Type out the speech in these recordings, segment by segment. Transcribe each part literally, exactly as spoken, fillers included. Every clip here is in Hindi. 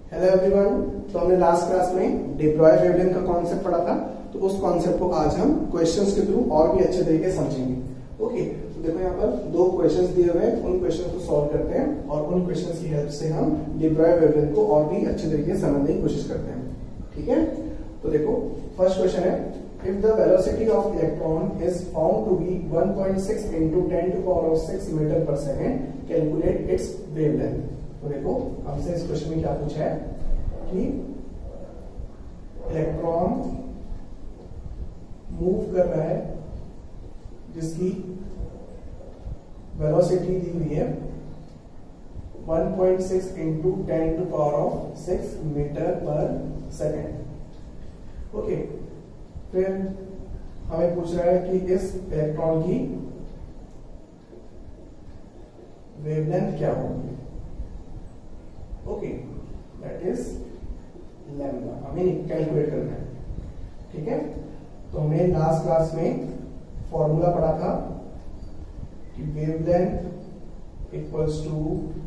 Hello everyone. तो हमने लास्ट क्लास में डिप्लॉय वेवलेंथ का कॉन्सेप्ट पढ़ा था, तो उस कॉन्सेप्ट को आज हम क्वेश्चंस के थ्रू और भी अच्छे तरीके से समझेंगे। ओके, तो देखो यहाँ पर दो क्वेश्चंस दिए हुए हैं, उन क्वेश्चंस को सॉल्व करते हैं और उन क्वेश्चंस की हेल्प से हम डिप्लॉय वेवलेंथ को और भी अच्छे तरीके से समझने की कोशिश करते हैं। ठीक है, तो देखो फर्स्ट क्वेश्चन है, if the velocity of electron is found to be one point six into ten to the power of six meter per second, calculate its wavelength। तो देखो हमसे इस क्वेश्चन में क्या पूछा है कि इलेक्ट्रॉन मूव कर रहा है जिसकी वेलोसिटी दी हुई है one point six into ten to the power of six meter पर सेकेंड। ओके, फिर हमें पूछ रहा है कि इस इलेक्ट्रॉन की वेवलेंथ क्या होगी। ओके, दैट इज लैम्डा, हमें कैलकुलेट करना है। ठीक है, तो हमने लास्ट क्लास में फॉर्मूला पढ़ा था कि wavelength equals to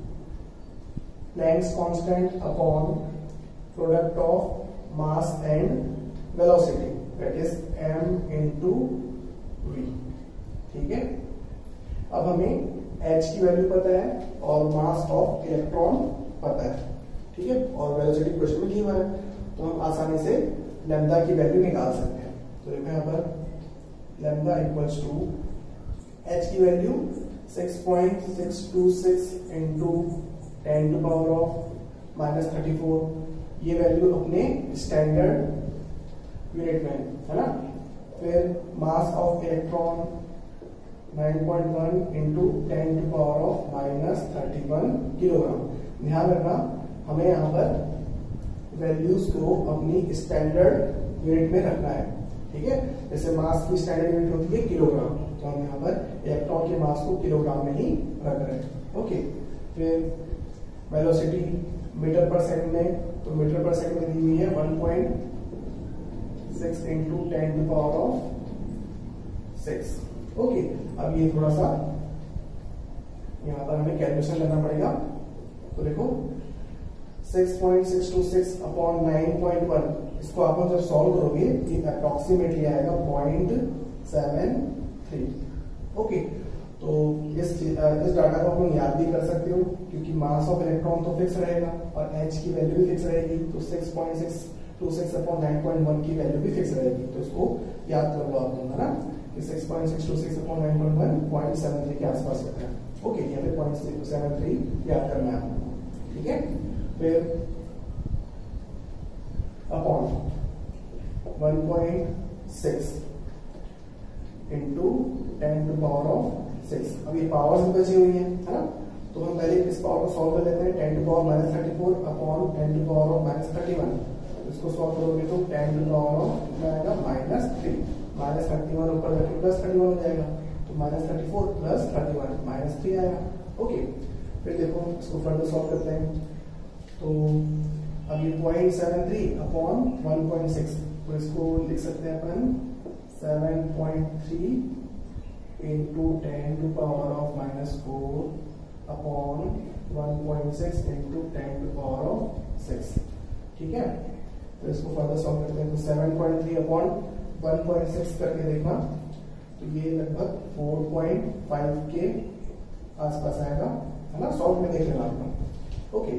Planck's constant upon product of mass and velocity, that is m into v। ठीक है, अब हमें h की वैल्यू पता है और मास ऑफ इलेक्ट्रॉन पता है। ठीक है, और वेलोसिटी क्वेश्चन में दी हुआ है, तो हम आसानी से लैम्डा की वैल्यू निकाल सकते हैं। तो देखो यहाँ पर लैम्डा इक्वल्स टू h की value six point six two six into ten to power of minus thirty four. ये वैल्यू अपने स्टैंडर्ड यूनिट में है ना। फिर mass of electron nine point one into ten to power of minus thirty one kilogram. ध्यान रखना, हमें यहाँ पर वैल्यूज को अपनी स्टैंडर्ड यूनिट में रखना है। ठीक है, जैसे मास की स्टैंडर्ड यूनिट होती है किलोग्राम, तो हम यहाँ पर इलेक्ट्रॉन के मास को किलोग्राम में ही रख रहे हैं। ओके, फिर वेलोसिटी मीटर पर सेकंड में, तो मीटर पर सेकंड में दी हुई है one point six into ten to power of six. Okay, अब ये थोड़ा सा यहाँ पर हमें कैलकुलेशन करना पड़ेगा। तो देखो six point six two six upon nine point one, इसको आप जब सॉल्व करोगे ये अप्रोक्सीमेटली आएगा पॉइंट सेवन थ्री। ओके, तो इस इस डाटा को हम याद भी कर सकते हो, क्योंकि मास ऑफ इलेक्ट्रॉन तो फिक्स रहेगा और h की वैल्यू भी फिक्स रहेगी, तो six point six two six upon nine point one की वैल्यू भी फिक्स रहेगी। तो इसको याद कर लो आप लोग, है ना, कि six point six two six upon nine point one point seven three के आसपास होता है। ओके, या फिर पॉइंट सेवन थ्री याद करना है आपको। ठीक है, फिर upon one point six into ten to power of six. अब ये पावर्स भी बची हुई है, है ना, तो हम पहले इस पावर को सॉल्व कर लेते हैं। Ten to power minus thirty four upon ten to power of minus thirty one. इसको सॉल्व करोगे तो टेन टू पावर ऑफ कितना आएगा minus three, minus thirty one ऊपर जाके प्लस थर्टी वन हो जाएगा, तो minus thirty four plus thirty one minus three आएगा। ओके, फिर देखो इसको फर्दर सॉल्व करते हैं। तो अब ये point seven three upon one point six, तो इसको लिख सकते हैं अपन seven point three into ten to power of minus four upon one point six into ten to power of six. ठीक है, तो इसको फर्दर सॉल्व करते हैं। तो seven point three upon one point six करके देखना, तो ये लगभग फोर पॉइंट फाइव के आसपास आएगा, है ना, सॉल्व में देख लेना आपको। ओके,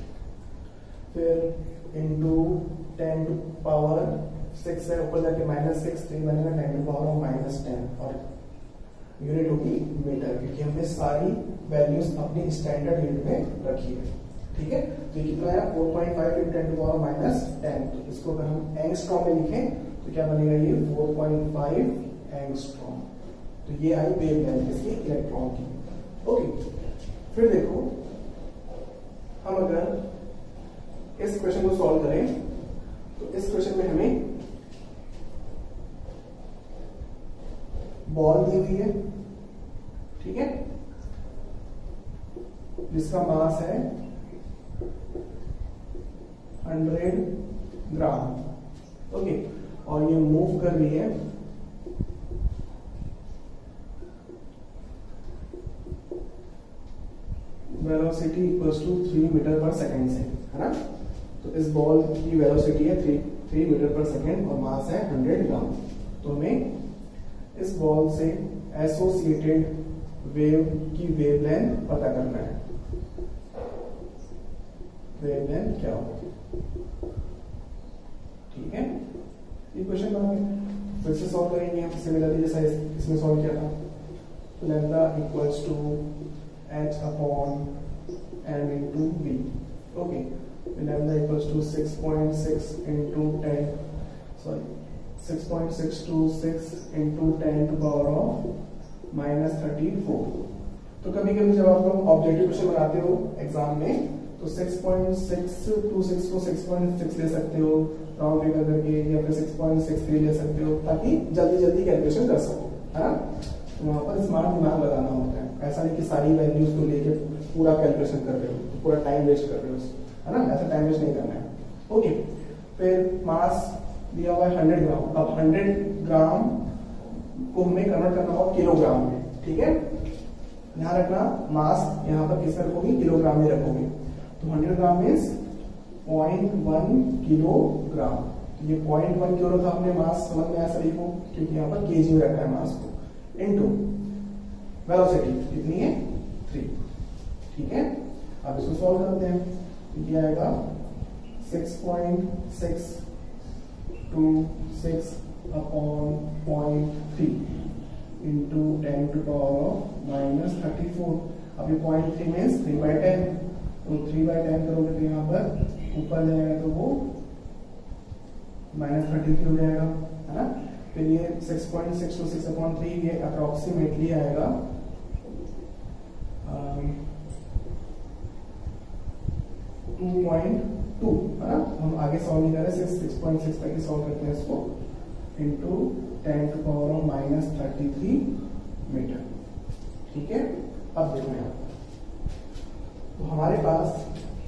फिर into ten to power six है, ऊपर जाके माइनस सिक्स, थ्री बनेगा ten to power of minus ten, और यूनिट होगी मीटर, क्योंकि हमने सारी वैल्यूज अपनी स्टैंडर्ड यूनिट में रखी है। ठीक है, तो कितना है four point five into ten to power minus ten. तो इसको अगर हम एंगस्ट्रॉम में लिखें तो क्या बनेगा, ये फोर पॉइंट फाइव एंगस्ट्रॉम। तो ये आई वेवलेंथ इसकी इलेक्ट्रॉन की। ओके, फिर देखो हम अगर इस क्वेश्चन को सॉल्व करें, तो इस क्वेश्चन में हमें बॉल दी हुई है, ठीक है, जिसका मास है हंड्रेड ग्राम। ओके, और ये मूव कर रही है velocity equals to three meter पर सेकेंड से, है ना। तो इस बॉल की वेलोसिटी है थ्री थ्री मीटर पर सेकेंड और मास है हंड्रेड ग्राम। तो हमें इस बॉल से एसोसिएटेड वेव की वेवलेंथ पता करना है। वेवलेंथ क्या होगी, ठीक है। ये क्वेश्चन बना के फिर से सॉल्व करेंगे हम सिमिलरली जैसा इसमें सॉल्व किया था। तो lambda equals to H upon m into v. Okay, lambda equals to six point six into ten sorry six point six two six into ten to power of minus thirty four. तो कभी कभी जब आप लोग ऑब्जेक्टिव क्वेश्चन बनाते हो एग्जाम में तो six point six two six को सिक्स पॉइंट सिक्स ले सकते हो राउंड फिगर करके, या फिर सिक्स पॉइंट सिक्स थ्री ले सकते हो ताकि जल्दी जल्दी कैलकुलेशन कर सको, है ना। तो वहां पर स्मार्ट दिमाग लगाना होता है। ऐसा नहीं कि सारी वैल्यूज को लेके पूरा कैलकुलेशन कर रहे हो तो पूरा टाइम वेस्ट कर रहे हो, है ना। ऐसा टाइम वेस्ट नहीं करना है। ओके, फिर मास दिया हुआ है हंड्रेड ग्राम। अब हंड्रेड ग्राम को हमें कन्वर्ट करना होगा किलोग्राम में, ठीक है। ध्यान रखना मास यहाँ पर किस में रखोगे, किलोग्राम में रखोगे। तो hundred gram means point one kilogram. ये पॉइंट वन किलो रखा हमने मास, समझ में ऐसा लिखो क्योंकि यहाँ पर केजी में रखा है मास को, इनटू वेलोसिटी कितनी है थ्री, ठीक है। अब इसको सॉल्व करते हैं। तो ये आएगा six point six two six upon point three into ten to power of minus thirty four. अब ये point three means three by ten, तो थ्री बाई टेन करोगे तो यहाँ पर ऊपर जाएगा तो वो माइनस थर्टी थ्री हो जाएगा, है ना। फिर ये six point six two six upon three ये अप्रोक्सीमेटली आएगा टू पॉइंट टू, है ना। हम आगे सॉल्व नहीं कर रहे, सिक्स सिक्स पॉइंट सिक्स तक ही सॉल्व करते हैं इसको, into ten to power of minus thirty three meter, ठीक है। अब देखो यहाँ तो हमारे पास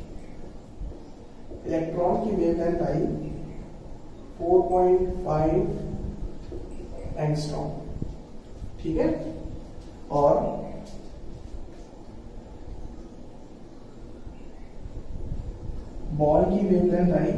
इलेक्ट्रॉन की वेवलेंथ आई फोर पॉइंट फाइव एंगस्ट्रॉम, ठीक है। और बॉल की वेवलेंथ आई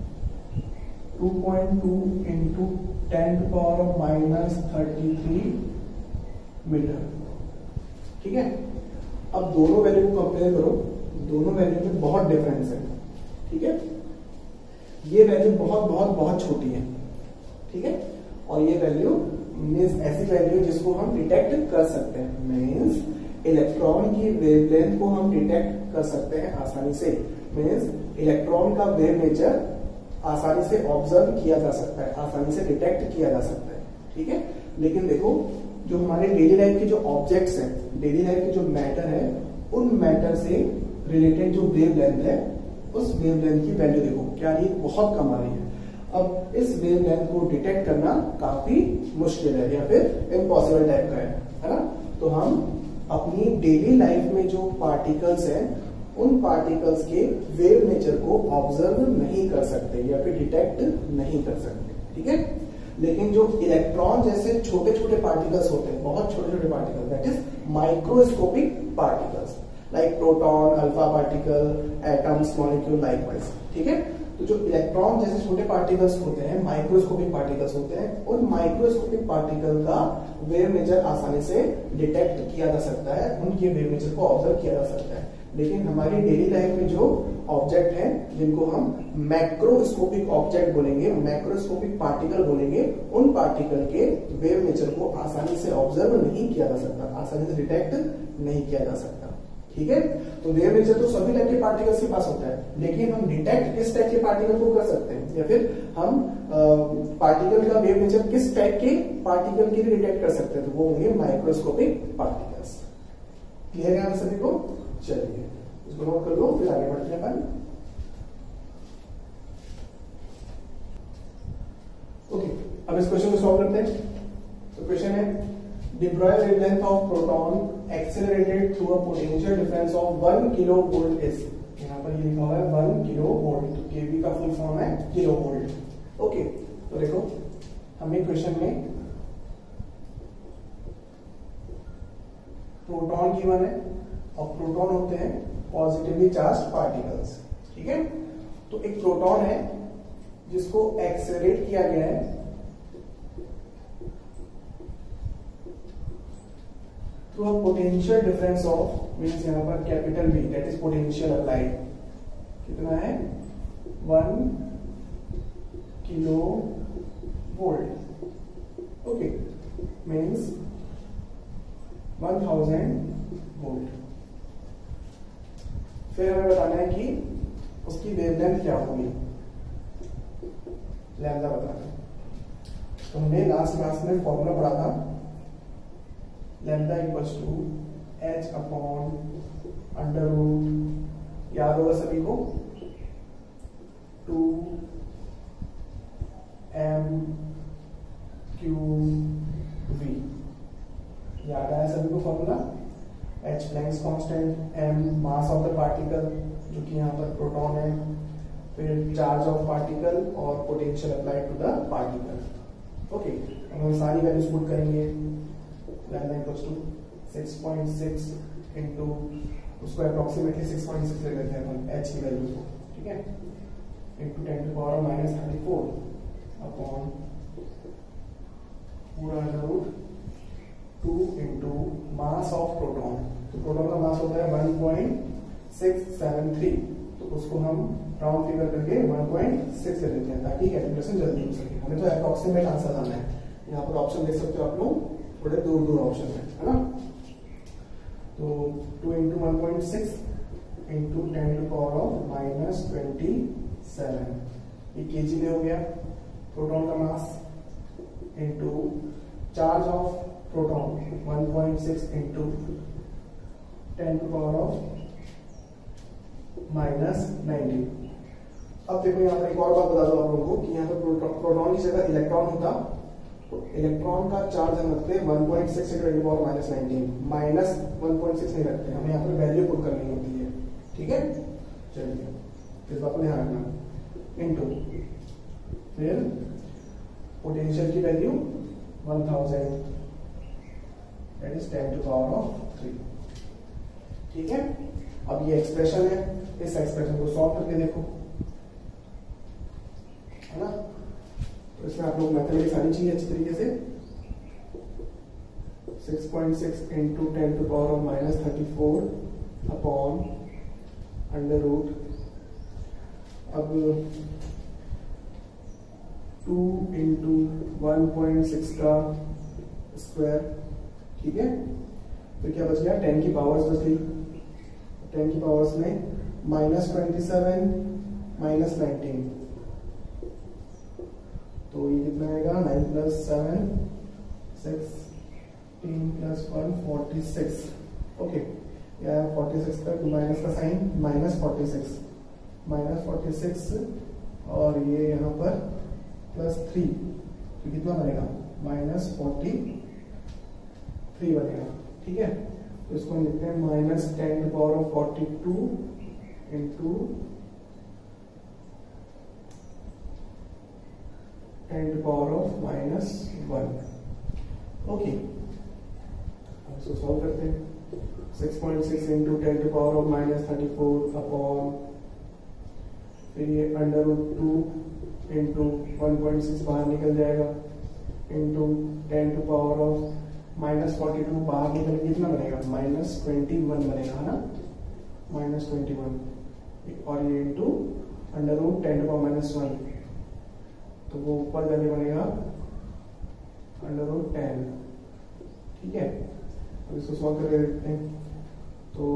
two point two into ten to power of minus thirty three meter, ठीक है। अब दोनों वैल्यू को कंपेयर करो, दोनों वैल्यू में बहुत डिफरेंस है, ठीक है। ये वैल्यू बहुत बहुत बहुत छोटी है, ठीक है। और ये वैल्यू मीन्स ऐसी वैल्यू जिसको हम डिटेक्ट कर सकते हैं, मीन्स इलेक्ट्रॉन की वेवलेंथ को हम डिटेक्ट कर सकते हैं आसानी से। मीन्स इलेक्ट्रॉन का वेव नेचर आसानी से ऑब्जर्व किया जा सकता है, आसानी से डिटेक्ट किया जा सकता है, ठीक है। लेकिन देखो जो हमारे डेली लाइफ के जो ऑब्जेक्ट्स हैं, डेली लाइफ के जो मैटर है, उन मैटर से रिलेटेड जो वेवलेंथ है उस वेवलेंथ की वैल्यू देखो क्या ये बहुत कम आ रही है। अब इस वेवलेंथ को डिटेक्ट करना काफी मुश्किल है या फिर इम्पॉसिबल टाइप का है, है ना। तो हम अपनी डेली लाइफ में जो पार्टिकल्स हैं उन पार्टिकल्स के वेव नेचर को ऑब्जर्व नहीं कर सकते या फिर डिटेक्ट नहीं कर सकते, ठीक है। लेकिन जो इलेक्ट्रॉन जैसे छोटे छोटे पार्टिकल्स होते हैं, बहुत छोटे छोटे particles, that is microscopic particles like proton, alpha particle, atoms, molecule, likewise, ठीक है। तो जो इलेक्ट्रॉन जैसे छोटे पार्टिकल्स होते हैं, माइक्रोस्कोपिक पार्टिकल्स होते हैं, उन माइक्रोस्कोपिक पार्टिकल का वेव नेचर आसानी से डिटेक्ट किया जा सकता है, उनके वेव नेचर को ऑब्जर्व किया जा सकता है। लेकिन हमारी डेली लाइफ में जो ऑब्जेक्ट हैं जिनको हम मैक्रोस्कोपिक ऑब्जेक्ट बोलेंगे, मैक्रोस्कोपिक पार्टिकल बोलेंगे, उन पार्टिकल के वेव नेचर को आसानी से ऑब्जर्व नहीं किया जा सकता, आसानी से डिटेक्ट नहीं किया जा सकता, ठीक है। तो वेव नेचर तो सभी टाइप के पार्टिकल्स के पास होता है, लेकिन हम डिटेक्ट किस टाइप के पार्टिकल को कर सकते हैं, या फिर हम पार्टिकल का वेव नेचर किस टाइप के पार्टिकल के लिए डिटेक्ट कर सकते हैं, तो वो होंगे माइक्रोस्कोपिक पार्टिकल्स। क्लियर है सभी को? चलिए इसको नोट कर लो, फिर आगे बढ़ते हैं अपन। ओके, अब इस क्वेश्चन को सॉल्व करते हैं। तो क्वेश्चन है the Bragg wavelength of proton accelerated through a potential difference of one kilovolt is, यहाँ पर ये लिखा हुआ है वन किलो वोल्ट, तो केवी का फुल फॉर्म है किलो वोल्ट। ओके, तो देखो हमें क्वेश्चन में प्रोटॉन गिवन है और प्रोटॉन होते हैं पॉजिटिवली चार्ज पार्टिकल्स, ठीक है। तो एक प्रोटॉन है जिसको एक्सेलरेट किया गया है through a potential difference of means यहां पर capital V, that is potential applied. कितना है? One kilo volt. Okay, means one thousand volt. फिर हमें बताना है कि उसकी वेवलेंथ क्या होगी, लैम्डा बताना। तो हमने लास्ट क्लास में फॉर्मूला पढ़ा था, lambda equals to H upon under root, याद होगा सभी को, टू एम क्यू वी। याद आया सभी को formula? H Planck's constant, m mass of the particle जो कि यहाँ पर प्रोटॉन है, फिर चार्ज ऑफ पार्टिकल और potential applied to the particle. Okay, अब हम सारी वैल्यूज पुट करेंगे। Lambda equals to six point six into, उसको अप्रोक्सीमेटली सिक्स पॉइंट सिक्स ले लेते हैं अपन एच की वैल्यू को, ठीक है, into ten to power minus thirty four upon पूरा under root two into mass of proton. तो प्रोटॉन का मास होता है one point six seven three, तो उसको हम राउंड फिगर करके वन पॉइंट सिक्स ले लेते हैं ताकि कैलकुलेशन जल्दी हो सके। हमें तो अप्रोक्सीमेट आंसर आना है। यहाँ पर ऑप्शन देख सकते हो आप लोग, थोड़े दूर दूर ऑप्शन है, है ना। तो two into one point six into ten to power of minus twenty seven, ये केजी में हो गया प्रोटॉन का mass, into charge of proton one point six into ten to power of minus nineteen. अब देखो यहाँ पर एक और बात बता दो आप लोगों को कि यहाँ पर प्रोटॉन की जगह इलेक्ट्रॉन होता, तो इलेक्ट्रॉन का चार्ज हम रखते हैं one point six into ten to power minus nineteen, minus one point six नहीं रखते, हमें यहाँ पर वैल्यू पुट करनी होती है, ठीक है। चलिए इस बात को ध्यान रखना। इंटू फिर पोटेंशियल की value one thousand, that is ten to power of three, ठीक है। अब ये एक्सप्रेशन है, इस एक्सप्रेशन को सॉल्व करके देखो, है ना। तो इसमें आप लोग मैथमेटिक्स आनी चाहिए अच्छी तरीके से। Six point six into ten to power of minus thirty four upon under root, अब two into one point six का स्क्वायर, ठीक है। तो क्या बच गया? टेन की पावर्स बच गई। टेन की पावर्स में minus twenty seven minus nineteen, तो ये कितना आएगा? Nine plus seven sixteen plus one forty six. Okay, या फोर्टी सिक्स तक माइनस का sign, minus forty six minus forty six और ये यहाँ पर प्लस थ्री, तो कितना बनेगा? माइनस फोर्टी थ्री बनेगा, ठीक है। तो इसको हम लिखते हैं minus ten to power of forty two into ten to power of minus one. Okay, अब इसको सॉल्व करते हैं। Six point six into ten to power of minus thirty four upon, फिर ये under root two into one point six बाहर निकल जाएगा, into ten to power of minus forty two बाहर निकल कितना बनेगा? माइनस ट्वेंटी वन बनेगा, है ना, माइनस ट्वेंटी वन, और ये into under root ten to power minus one, तो वो ऊपर जाके बनेगा अंडर रूट टेन, ठीक है। अब इसको सॉल्व करके देखते हैं। तो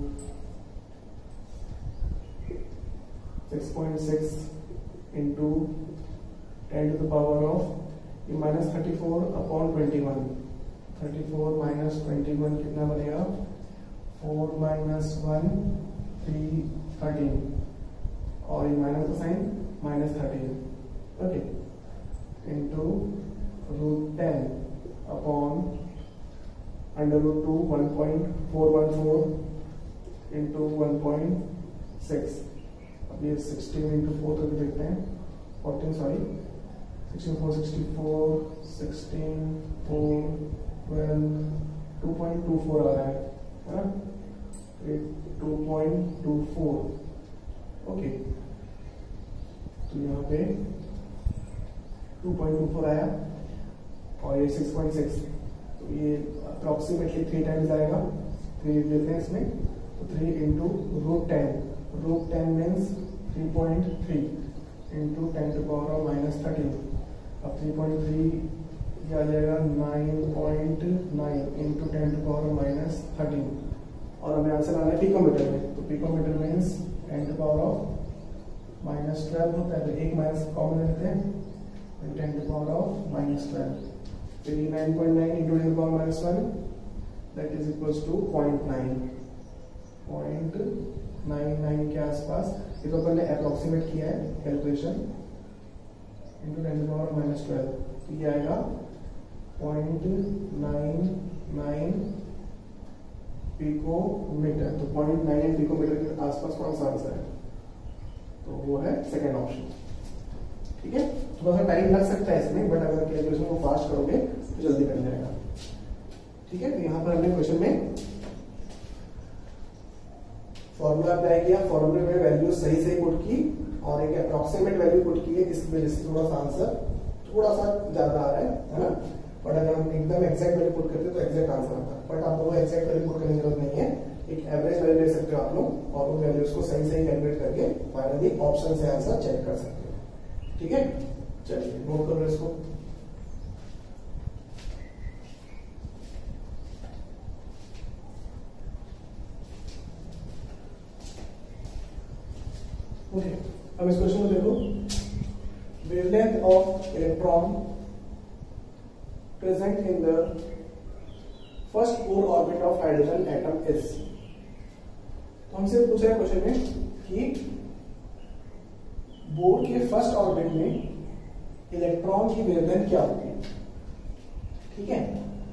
six point six into ten to the power of ये minus thirty four upon twenty one, thirty four minus twenty one कितना बनेगा? Four minus one three thirteen, और ये माइनस का sign minus thirteen, okay, into root ten upon under root two one point four one four into one point six. अब ये सिक्सटीन इंटू फोर करके देखते हैं, fourteen sorry sixteen four sixty four sixteen four twelve, two point two four आ रहा है, है ना, two point two four. Okay, पे टू पॉइंट टू फोर आया और ये सिक्स पॉइंट सिक्स, तो ये अप्रोक्सीमेटली थ्री टाइम्स आएगा। थ्री लेते हैं इसमें, तो three into root ten, root ten means three point three into ten to power of minus thirteen. अब थ्री पॉइंट थ्री ये आ जाएगा nine point nine into ten to power of minus thirteen, और हमें आंसर आना है पिकोमीटर में, तो picometer means ten to power of minus twelve होता है, तो एक माइनस कॉमन लेते हैं, ten to power of minus twelve, फिर ये nine point nine into ten to power minus twelve that is equals to point nine, point nine nine के आसपास। ये तो अपन ने अप्रोक्सीमेट किया है calculation, into ten to power minus twelve, तो ये आएगा पॉइंट नाइन नाइन पिकोमीटर। तो पॉइंट नाइन नाइन पिकोमीटर के आसपास कौन सा आंसर है, तो वो है सेकेंड ऑप्शन। ठीक है, थोड़ा सा टाइम लग सकता है इसमें, बट अगर कैलकुलेशन को फास्ट करोगे तो जल्दी बन जाएगा। ठीक है, तो यहाँ पर हमने क्वेश्चन में फॉर्मूला अप्लाई किया, फॉर्मूले में वैल्यू सही सही पुट की और एक अप्रोक्सीमेट वैल्यू पुट की है, जिसकी वजह से थोड़ा सा आंसर थोड़ा सा ज्यादा आ रहा है, है ना। बट अगर हम एकदम एक्जैक्ट वैल्यू पुट करते तो एक्जैक्ट आंसर आता है, बट आप लोगों को एक्जैक्ट वैल्यू पुट करने की जरूरत नहीं है, एक एवरेज वैल्यू ले सकते हो आप लोग, और उन वैल्यूज को सही सही कैलकुलेट करके फाइनली ऑप्शन से आंसर चेक कर सकते हो। ठीक है, चलिए नोट करो इसको। ओके, अब इस क्वेश्चन को देखो, wavelength of electron present in the first Bohr orbit of hydrogen atom is. तो हमसे पूछ रहा है क्वेश्चन में कि बोर के फर्स्ट ऑर्बिट में इलेक्ट्रॉन की वेवलेंथ क्या होगी। ठीक है,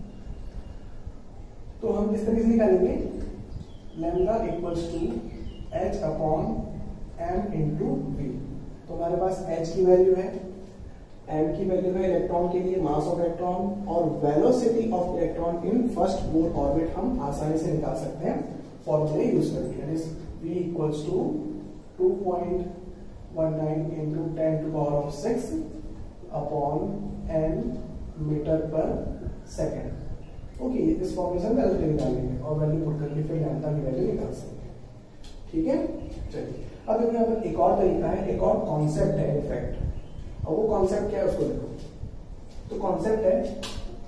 तो हम इस तरीके से निकालेंगे, lambda equals to H upon m into v. तो हमारे पास एच की वैल्यू है, एम की वैल्यू है इलेक्ट्रॉन के लिए, मास ऑफ इलेक्ट्रॉन, और velocity of electron in first Bohr orbit हम आसानी से निकाल सकते हैं फॉर्मूले यूज करके। v equals to two point one nine into ten to power of six upon n meter पर सेकेंड। ओके, इस फॉर्मूले से वैल्यू निकाल लेंगे और वैल्यू पुट करके फिर लैम्डा की वैल्यू निकाल सकते। ठीक है, चलिए अब देखो यहाँ पर एक और तरीका है, एक और कॉन्सेप्ट है इनफैक्ट, और वो कॉन्सेप्ट क्या है उसको देखो। तो कॉन्सेप्ट है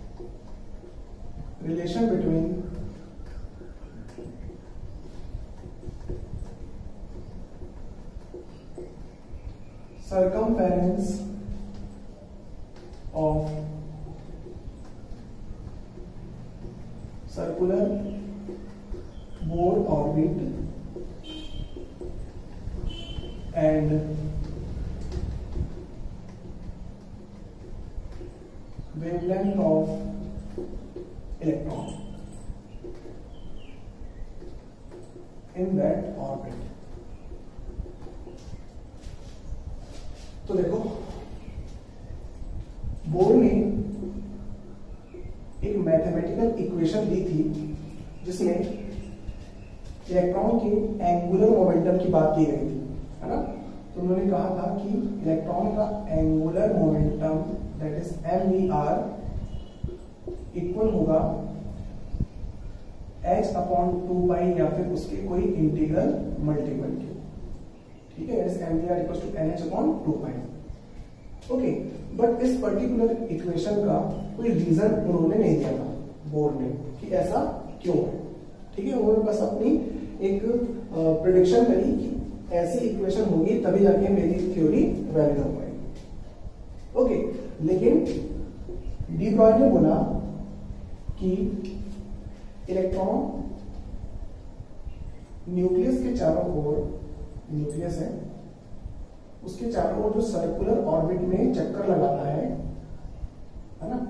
relation between circumference of circular Bohr orbit and wavelength of electron in that orbit। तो देखो, बोर ने एक मैथमेटिकल इक्वेशन दी थी जिसमें इलेक्ट्रॉन के एंगुलर मोमेंटम की बात की गई थी, है ना। तो उन्होंने कहा था कि इलेक्ट्रॉन का angular momentum that is m v r equal होगा एच अपॉन टू पाई या फिर उसके कोई इंटीग्रल मल्टीपल के। ठीक है, m v r equal to n h upon two pi. Okay, but इस पर्टिकुलर इक्वेशन का कोई रीजन उन्होंने नहीं दिया था बोर ने कि ऐसा क्यों है। ठीक है, उन्होंने बस अपनी एक प्रेडिक्शन करी कि ऐसी इक्वेशन होगी तभी जाके मेरी थ्योरी वैलिड हो पाएगी। ओके, लेकिन डी ब्रॉय ने बोला कि इलेक्ट्रॉन न्यूक्लियस के चारों ओर, न्यूक्लियस है उसके चारों ओर जो सर्कुलर ऑर्बिट में चक्कर लगाता है, है ना।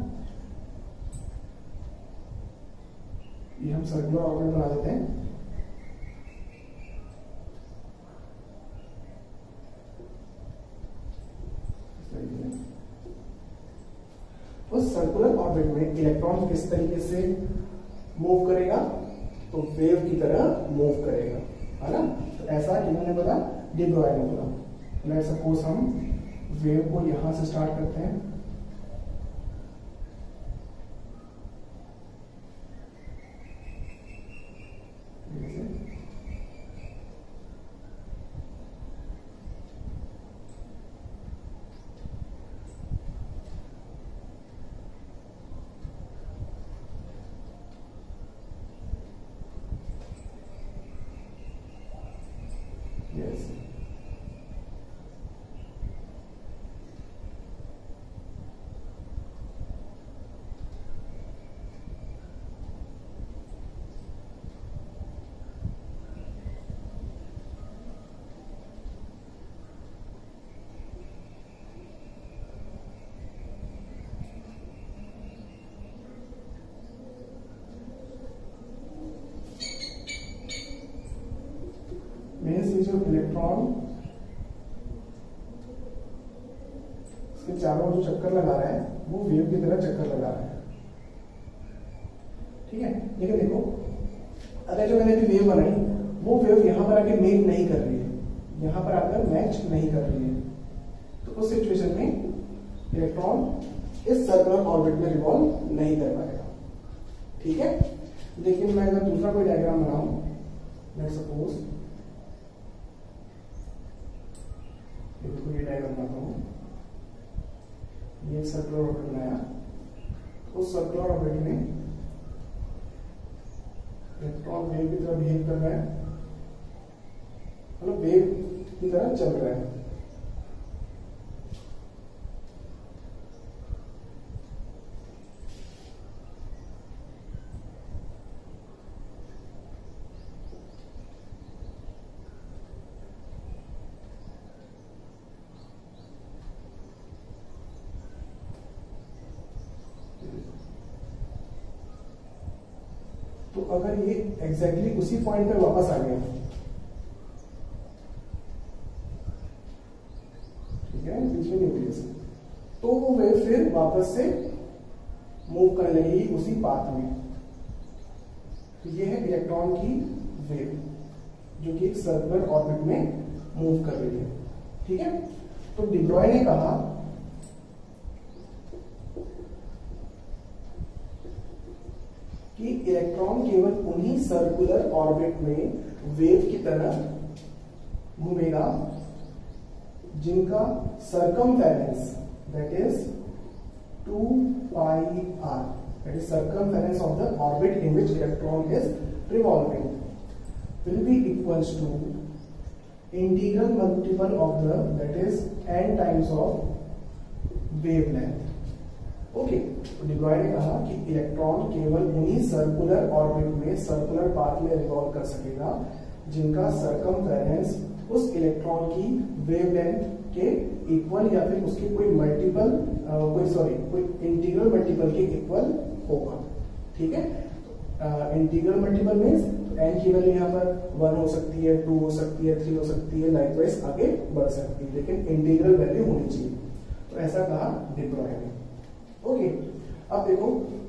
ये हम सर्कुलर ऑर्बिट बना देते हैं। उस सर्कुलर ऑर्बिट में इलेक्ट्रॉन किस तरीके से मूव करेगा, तो वेव की तरह मूव करेगा, है ना। तो ऐसा इन्होंने बोला, डी ब्रॉय ने बोला। लेट्स सपोज हम वेव को यहां से स्टार्ट करते हैं, यस मीन्स ये जो इलेक्ट्रॉन इसके चारों जो चक्कर लगा रहा है वो वेव की तरह चक्कर लगा रहा है, ठीक है। लेकिन देखो अगर जो मैंने अभी वेव बनाई वो वेव यहां पर आके मेक नहीं कर रही है, यहां पर आकर मैच नहीं कर रही है, तो उस सिचुएशन में इलेक्ट्रॉन इस सर्कुलर ऑर्बिट में रिवॉल्व नहीं कर पाएगा, ठीक है। लेकिन मैं अगर दूसरा कोई डायग्राम बनाऊं, लेट्स सपोज ये डायग्राम बनाता हूं, ये सर्कुलर ऑर्बिट बनाया, उस सर्कुलर ऑर्बिट में इलेक्ट्रॉन वेव की तरह बिहेव कर रहा है, मतलब वेव की तरह चल रहा है, तो अगर ये एग्जैक्टली exactly उसी पॉइंट पे वापस आ गया, ठीक है, बीच में न्यूक्लियस, तो वो वेव फिर वापस से मूव करने लगेगी उसी पाथ में। तो ये है इलेक्ट्रॉन की वेव जो कि एक सर्कुलर ऑर्बिट में मूव कर रही है, ठीक है। तो डी ब्रॉय ने कहा कि इलेक्ट्रॉन केवल उन्हीं सर्कुलर ऑर्बिट में वेव की तरह घूमेगा जिनका circumference that is two pi r, that is circumference of the orbit in which electron is revolving will be equals to integral multiple of the that is n times of wavelength. Okay, तो डी ब्रॉय ने कहा कि इलेक्ट्रॉन केवल उन्हीं सर्कुलर ऑर्बिट में सर्कुलर पाथ में रिवॉल्व कर सकेगा जिनका सरकमफेरेंस उस इलेक्ट्रॉन की वेवलेंथ के इक्वल या फिर उसके कोई मल्टीपल कोई सॉरी कोई इंटीग्रल मल्टीपल के इक्वल होगा, ठीक है। इंटीग्रल मल्टीपल मींस n की वैल्यू यहाँ पर वन हो सकती है, टू हो सकती है, थ्री हो सकती है, लाइकवाइज आगे बढ़ सकती है, लेकिन इंटीग्रल वैल्यू होनी चाहिए। तो ऐसा कहा डी ब्रॉय ने। ओके, अब देखो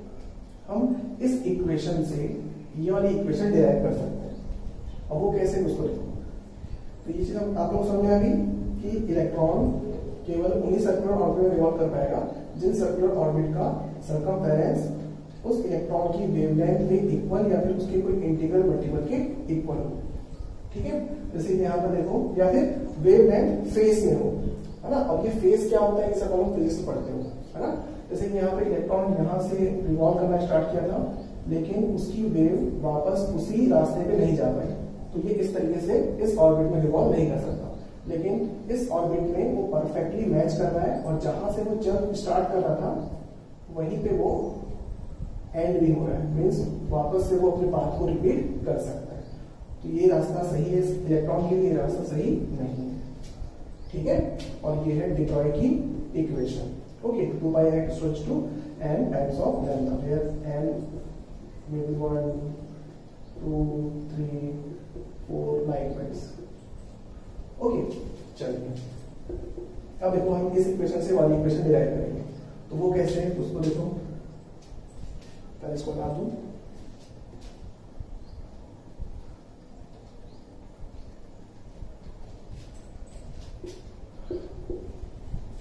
हम इस इक्वेशन से ये वाली इक्वेशन डिराइव कर सकते हैं। अब वो कैसे, उसको देखो। तो ये चीज हम आप लोग समझ में आ गई कि इलेक्ट्रॉन केवल उन्हीं सर्कुलर ऑर्बिट में रिवॉल्व कर पाएगा जिन सर्कुलर ऑर्बिट का सरकमफेरेंस उस इलेक्ट्रॉन की वेवलेंथ के इक्वल या फिर उसके कोई इंटीग्रल मल्टीपल के इक्वल हो, ठीक है। जैसे यहाँ पर देखो, या फिर वेवलेंथ फेस में हो, है ना। अब ये फेस क्या होता है, ये सब हम फिजिक्स में पढ़ते हो, है ना। जैसे कि यहाँ पे इलेक्ट्रॉन यहाँ से रिवॉल्व करना स्टार्ट किया था, लेकिन उसकी वेव वापस उसी रास्ते पे नहीं जा पाई, तो ये इस तरीके से इस ऑर्बिट में रिवॉल्व नहीं कर सकता। लेकिन इस ऑर्बिट में वो परफेक्टली मैच कर रहा है, और जहां से वो जब स्टार्ट कर रहा था वहीं पे वो एंड भी हो रहा है, मीन्स वापस से वो अपने पाथ को रिपीट कर सकता है। तो ये रास्ता सही है इलेक्ट्रॉन के लिए, ये रास्ता सही नहीं है, ठीक है। और ये है डी ब्रॉय की equation. Okay, two pi x equals to n times of lambda, where n will be one, two, three, four, likewise. Okay, चलिए अब देखो हम इस इक्वेशन से वाली इक्वेशन डिराइव करेंगे। तो वो कैसे है उसको देखो, पहले इसको हटा दूं।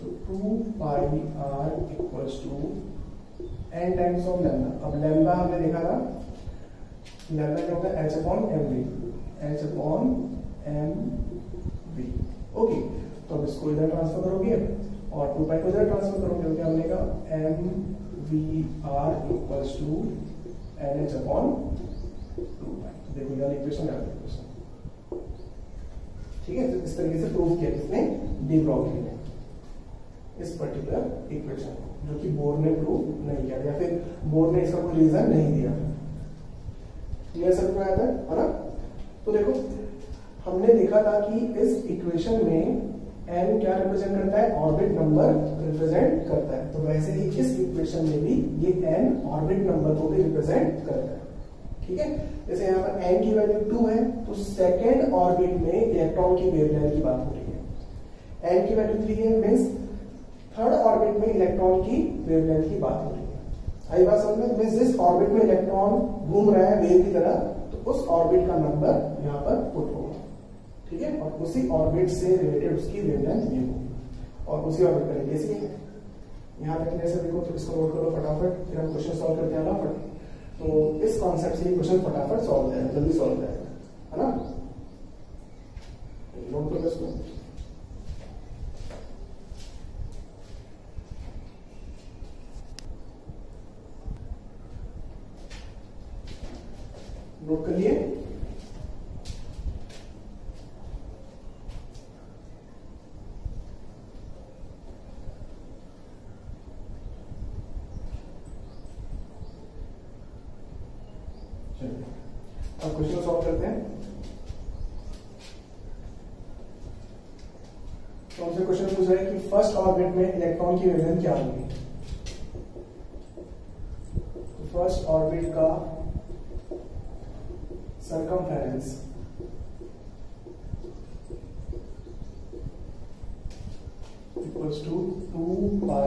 तो two pi r equals to n times of lambda. अब लैम्डा हमने देखा था, लैम्डा क्या होता है, h upon m v, h upon m v. Okay, तो अब इसको इधर ट्रांसफर करोगे और टू पाई को इधर ट्रांसफर करोगे, क्या मिलेगा, m v r equals to n h upon two pi. देखो यार इक्वेशन याद इक्वेशन, ठीक है। तो इस तरीके से प्रूव किया किसने, डी ब्रॉगली ने, इस पर्टिकुलर इक्वेशन, जो कि बोर ने प्रूव नहीं किया या फिर बोर ने इसका कोई रीजन नहीं दिया। क्लियर समझ में आता है ना। तो देखो हमने देखा था कि इस इक्वेशन में n क्या रिप्रेजेंट करता है, ऑर्बिट नंबर रिप्रेजेंट करता है। तो वैसे ही इस इक्वेशन में भी ये n ऑर्बिट नंबर को भी रिप्रेजेंट करता है, ठीक है। जैसे यहाँ पर n की वैल्यू टू है, तो सेकेंड ऑर्बिट में इलेक्ट्रॉन की वेवलेंथ की बात हो रही है। n की वैल्यू थ्री है, मींस थर्ड ऑर्बिट में इलेक्ट्रॉन की वेवलेंथ की बात हो रही है। आई बात समझ में, मींस जिस ऑर्बिट में इलेक्ट्रॉन घूम रहा है वेव की तरह, तो उस ऑर्बिट का नंबर यहाँ पर पुट होगा, ठीक है। और उसी ऑर्बिट से रिलेटेड उसकी वेवलेंथ ये होगी, और उसी ऑर्बिट पर कैसी है। यहाँ तक कैसे देखो, तो इसको नोट करो फटाफट, फिर हम क्वेश्चन सॉल्व करते हैं ना फट। तो इस कॉन्सेप्ट से क्वेश्चन फटाफट सॉल्व हो जाएगा, जल्दी सॉल्व हो जाएगा, है ना। नोट करो इसको। नोट कर लिए। चलिए अब क्वेश्चन सॉल्व करते हैं। तो हमसे क्वेश्चन पूछ रहा है कि फर्स्ट ऑर्बिट में इलेक्ट्रॉन की वेवलेंथ क्या होगी। तो फर्स्ट ऑर्बिट का circumference equals to two pi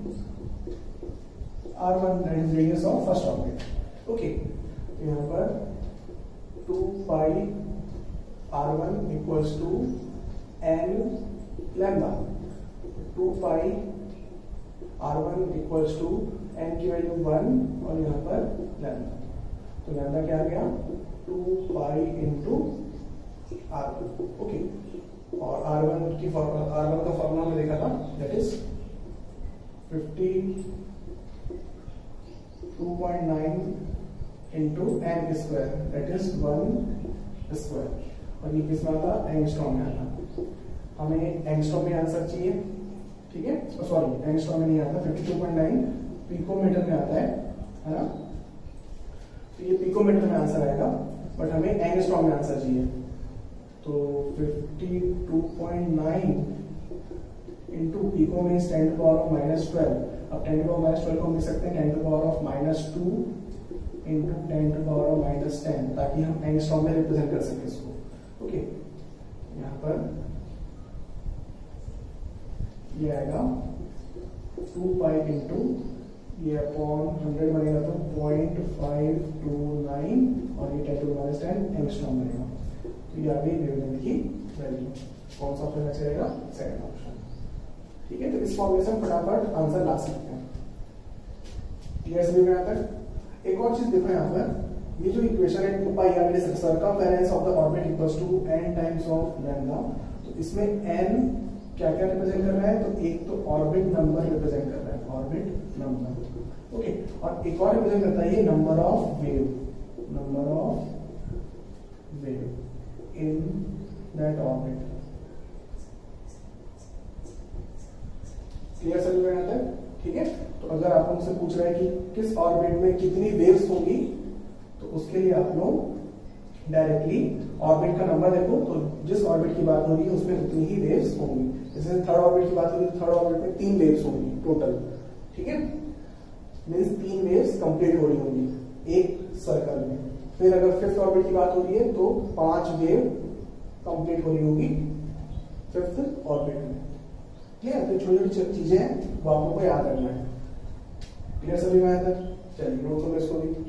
r one, that is radius of first orbit. Okay, तो यहाँ पर two pi r one equals to n lambda, two pi r one equals to n की वैल्यू वन और यहाँ पर lambda, तो lambda क्या आ गया, two pi into r one. Okay, और आर वन की फॉर्मूला, आर वन का फॉर्मूला हमने देखा था, that is fifty two point nine into n square, that is one square. और ये किस में आता, एंगस्ट्रॉम में आता। हमें एंगस्ट्रॉम में आंसर चाहिए, ठीक है। सॉरी एंगस्ट्रॉम में नहीं आता, fifty two point nine picometer में आता है, है ना। तो ये पिकोमीटर में आंसर आएगा, बट हमें एंगस्ट्रॉम में आंसर चाहिए। तो fifty two point nine into pico में ten to power of minus twelve. अब ten to power minus twelve को हम लिख सकते हैं ten to power of minus two into ten to power of minus ten, ताकि हम एंगस्ट्रॉम में रिप्रेजेंट कर सकें इसको। ओके, यहाँ पर ये आएगा टू पाई इंटू ये अपॉन हंड्रेड बनेगा तो पॉइंट फाइव टू नाइन और ये ten to minus ten angstrom बनेगा। तो ये आ गई वेवलेंथ की वैल्यू। कौन सा ऑप्शन अच्छा रहेगा, सेकंड ऑप्शन, ठीक है। तो इस फॉर्मूले से हम फटाफट आंसर ला सकते हैं। क्लियर सभी में यहाँ तक। एक और चीज देखो यहाँ पर, ये जो इक्वेशन है two pi r circumference of the orbit equals to n times of lambda, तो इसमें n क्या क्या रिप्रेजेंट कर रहा है, तो एक तो ऑर्बिट नंबर रिप्रेजेंट कर रहा है, ऑर्बिट नंबर, ओके। और एक और रिप्रेजेंट करता है ये number of wave, number of wave in that orbit. Clear समझ में आता है, ठीक है। तो अगर आप हमसे पूछ रहे हैं कि किस ऑर्बिट में कितनी वेव्स होंगी, तो उसके लिए आप लोग डायरेक्टली ऑर्बिट का नंबर देखो, तो जिस ऑर्बिट की बात हो रही है उसमें उतनी ही वेव्स होंगी। जैसे थर्ड ऑर्बिट की बात हो रही है, थर्ड ऑर्बिट में तीन वेव्स होंगी टोटल, ठीक है। मींस तीन वेव्स कंप्लीट हो रही होंगी एक सर्कल में। फिर अगर फिफ्थ ऑर्बिट की बात हो रही है तो पांच वेव कंप्लीट हो रही होगी फिफ्थ ऑर्बिट में। क्लियर, तो छोटी छोटी चीजें हैं वो आप लोग को याद रखना है। क्लियर सभी में आया था। चलिए नोट करो इसको भी।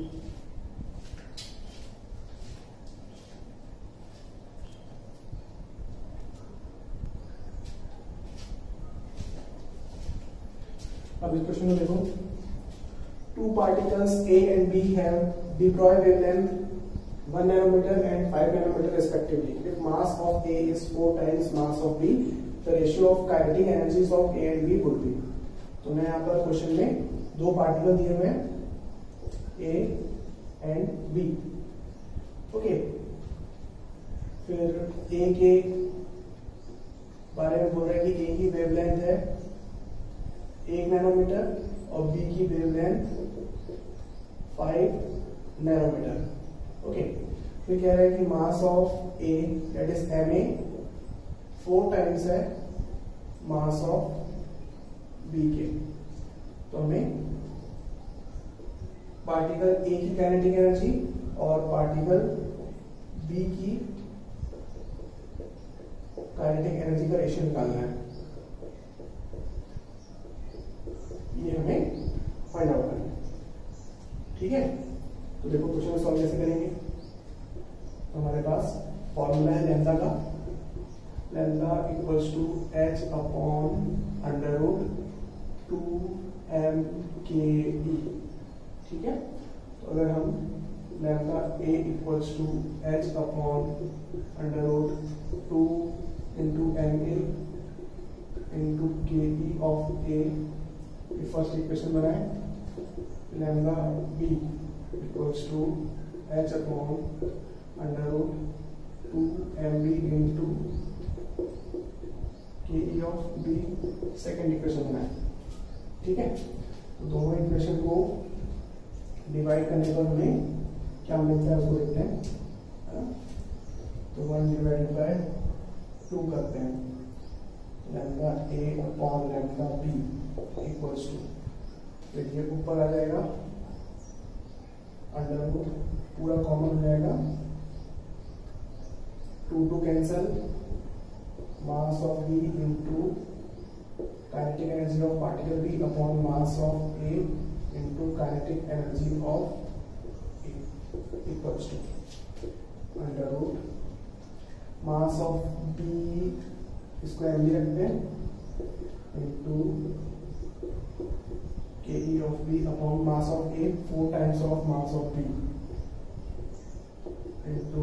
अब इस क्वेश्चन में देखो, two particles A and B have de Broglie wavelength one nanometer and five nanometer respectively. If mass of A is four times mass of B, the ratio of kinetic energies of A and B would be. तो मैं यहाँ पर क्वेश्चन में दो पार्टिकल दिए हुए हैं A and B. ओके, फिर A के बारे में बोल रहे हैं कि A की वेवलेंथ है एक नैनोमीटर और B की वेवलेंथ फाइव नैनोमीटर. ओके, फिर कह रहे हैं कि mass of A that is m A four times है मास ऑफ बी के. तो हमें पार्टिकल ए की काइनेटिक एनर्जी और पार्टिकल बी की काइनेटिक एनर्जी का रेशियो निकालना है. ये हमें फाइंड आउट करना है. ठीक है, तो देखो क्वेश्चन सॉल्व कैसे करेंगे. तो हमारे पास फॉर्मूला है लैम्डा का, lambda equals to H upon under root two m k e. ठीक है, तो अगर हम lambda A equals to H upon under root two into m A into k e of A, first equation बनाए. Lambda B equals to h upon under root two m B into ke of b, second equation बनाए. ठीक है, तो दोनों इक्वेशन को डिवाइड करने पर हमें क्या मिलता है उसको देखते हैं. तो वन डिवाइडेड बाय टू करते हैं. Lambda A upon lambda B equals to, तो ये ऊपर आ जाएगा अंडर रूट पूरा कॉमन हो जाएगा, two two cancel, mass of B into kinetic energy of particle B upon mass of A into kinetic energy of A equals to under root mass of B, इसको एम बी रखते हैं, into k e of B upon mass of A four times of mass of B into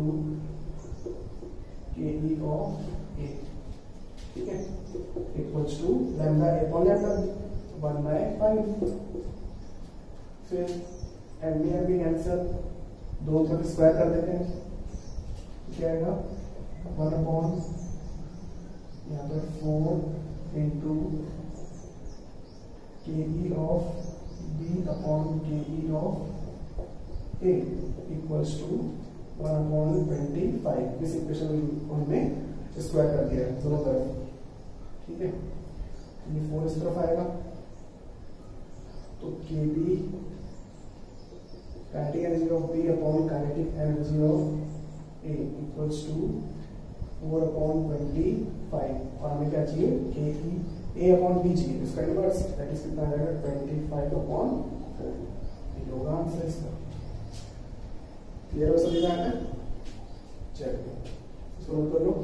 k e of A. ठीक है, equals to lambda A upon lambda one by five. फिर M B m B cancel, दो तरफ स्क्वायर कर देते हैं. क्या आएगा वन अपॉन यहाँ पर four into k e of B upon k e of A equals to one upon twenty five. इस इक्वेशन को हमने स्क्वायर कर दिया है दोनों तरफ. ठीक है, ये फोर इस तरफ आएगा, तो K B kinetic energy of B upon kinetic energy of A equals to four upon twenty five. और हमें क्या चाहिए, के ई ए अपॉन बी चाहिए, इसका इनवर्स दैट इज कितना आएगा ट्वेंटी फाइव अपॉन फोर. ये होगा आंसर इसका. क्लियर हो सभी बात है. चलिए इसको नोट कर लो.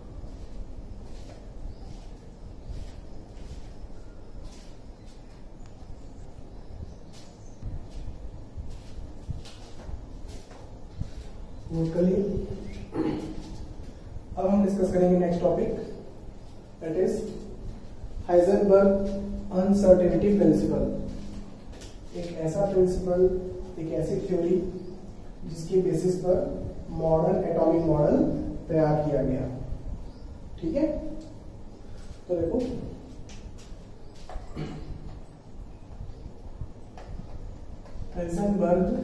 नोट कर लिए. अब हम डिस्कस करेंगे next topic, that is Heisenberg uncertainty principle. एक ऐसा प्रिंसिपल, एक ऐसी थ्योरी जिसकी बेसिस पर मॉडर्न एटॉमिक मॉडल तैयार किया गया. ठीक है, तो देखो हाइजेनबर्ग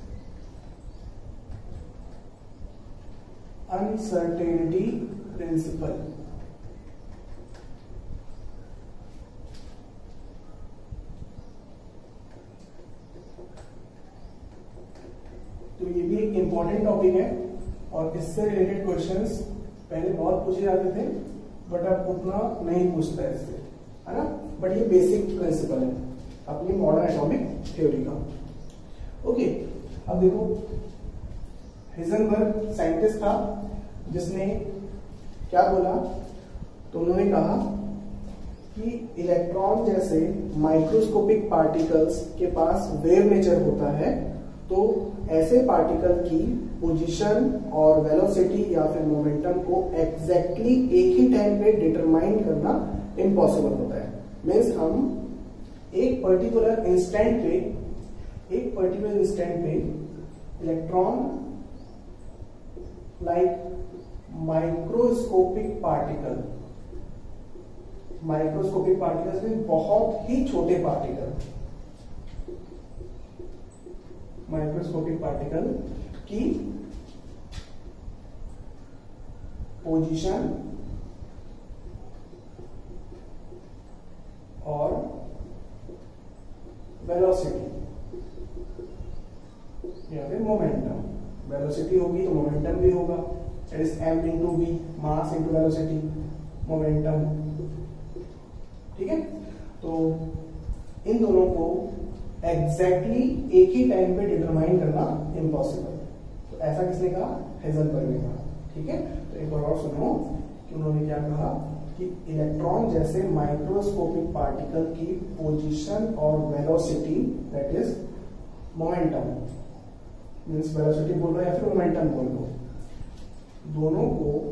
अनसर्टेनिटी प्रिंसिपल. तो ये भी एक इंपॉर्टेंट टॉपिक है और इससे रिलेटेड क्वेश्चंस पहले बहुत पूछे जाते थे, बट अब उतना नहीं पूछता है इससे, है ना. बट ये बेसिक प्रिंसिपल है अपनी मॉडर्न एटॉमिक थ्योरी का. ओके, अब देखो हाइजेनबर्ग साइंटिस्ट था जिसने क्या बोला, तो उन्होंने कहा कि इलेक्ट्रॉन जैसे माइक्रोस्कोपिक पार्टिकल्स के पास वेव नेचर होता है, तो ऐसे पार्टिकल की पोजीशन और वेलोसिटी या फिर मोमेंटम को एग्जैक्टली एक ही टाइम पे डिटरमाइन करना इम्पॉसिबल होता है। मीन्स हम एक पर्टिकुलर इंस्टेंट पे एक पर्टिकुलर इंस्टेंट पे electron like microscopic particle microscopic particles में बहुत ही छोटे पार्टिकल माइक्रोस्कोपिक पार्टिकल की पोजीशन और वेलोसिटी या फिर मोमेंटम, वेलोसिटी होगी तो मोमेंटम भी होगा, it is M into V, mass into velocity momentum. ठीक है, तो इन दोनों को एग्जैक्टली exactly एक ही टाइम पे डिटरमाइन करना इम्पॉसिबल। तो ऐसा किसने कहा? हाइजेनबर्ग ने कहा। ठीक है, तो एक बार और सुनो कि उन्होंने क्या कहा कि इलेक्ट्रॉन जैसे माइक्रोस्कोपिक पार्टिकल की पोजीशन और velocity that is momentum, means velocity बोल रहे या फिर मोमेंटम बोल लो, दोनों को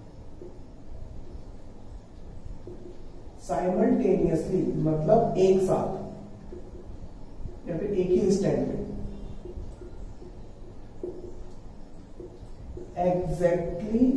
साइमल्टेनियसली मतलब एक साथ या फिर एक ही इंस्टेंट में एग्जैक्टली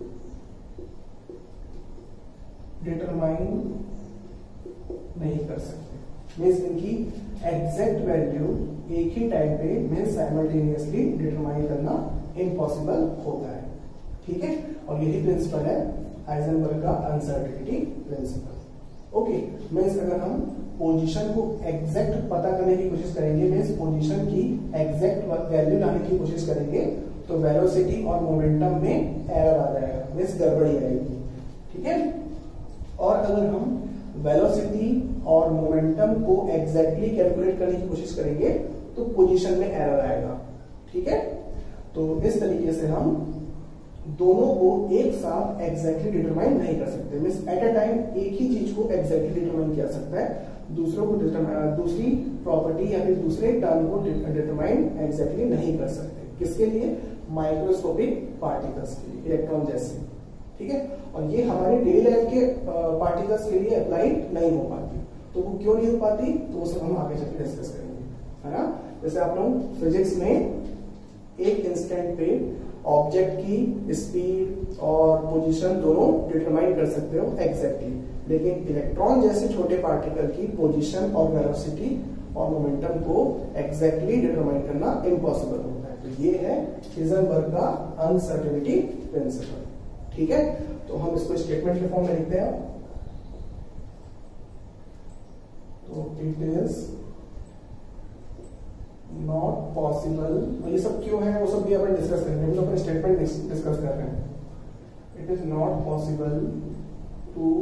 डिटरमाइन नहीं कर सकते। मीन्स इनकी एग्जैक्ट वैल्यू एक ही टाइम पे मीन्स साइमल्टेनियसली डिटरमाइन करना इम्पॉसिबल होता है। ठीक है, और यही प्रिंसिपल है हाइजेनबर्ग का अनसर्टेनिटी प्रिंसिपल। ओके, मीन्स अगर हम पोजीशन को एग्जैक्ट पता करने की कोशिश करेंगे, मीन्स पोजीशन की एग्जैक्ट वैल्यू लाने की कोशिश करेंगे, तो वेलोसिटी और मोमेंटम में एरर आ जाएगा, मीन्स गड़बड़ी आएगी। ठीक है, और अगर हम वेलोसिटी और मोमेंटम को एग्जैक्टली कैलकुलेट करने की कोशिश करेंगे तो पोजीशन में एरर आएगा। ठीक है, तो इस तरीके से हम दोनों को एक साथ एग्जैक्टली डिटरमाइन नहीं कर सकते। मींस एट अ टाइम एक ही चीज को एग्जैक्टली डिटरमाइन किया सकता है, दूसरों को दूसरी प्रॉपर्टी या फिर दूसरे टर्म को डिटरमाइन एग्जैक्टली नहीं कर सकते। किसके लिए? माइक्रोस्कोपिक पार्टिकल्स के लिए, इलेक्ट्रॉन जैसे। ठीक है, और ये हमारे डेली लाइफ के पार्टिकल्स के लिए अप्लाइड नहीं हो पाती। तो वो क्यों नहीं हो पाती, तो वो सब हम आगे चलकर डिस्कस करेंगे, है ना। जैसे आप लोग फिजिक्स में एक इंस्टेंट पे ऑब्जेक्ट की स्पीड और पोजीशन दोनों डिटरमाइन कर सकते हो एग्जैक्टली, लेकिन इलेक्ट्रॉन जैसे छोटे पार्टिकल की पोजीशन और वेलोसिटी और मोमेंटम को एग्जैक्टली डिटरमाइन करना इम्पॉसिबल होता है। तो ये है हाइजेनबर्ग का अनसर्टेनिटी प्रिंसिपल। ठीक है, तो हम इसको स्टेटमेंट के फॉर्म में लिखते हैं। तो इट इज नॉट पॉसिबल, ये सब क्यों है वो सब भी अपन डिस्कस करेंगे, हम लोग अपने स्टेटमेंट डिस्कस कर रहे हैं। It is not possible to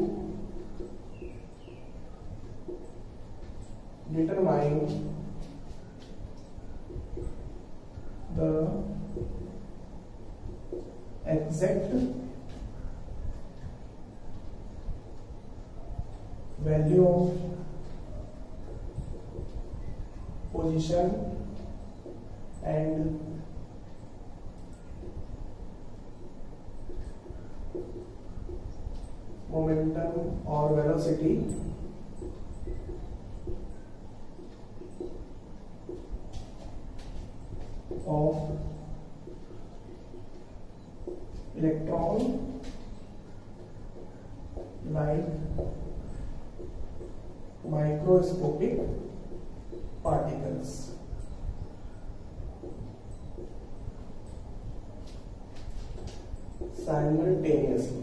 determine the exact value of position and momentum or velocity of electron like microscopic particles. Simultaneously.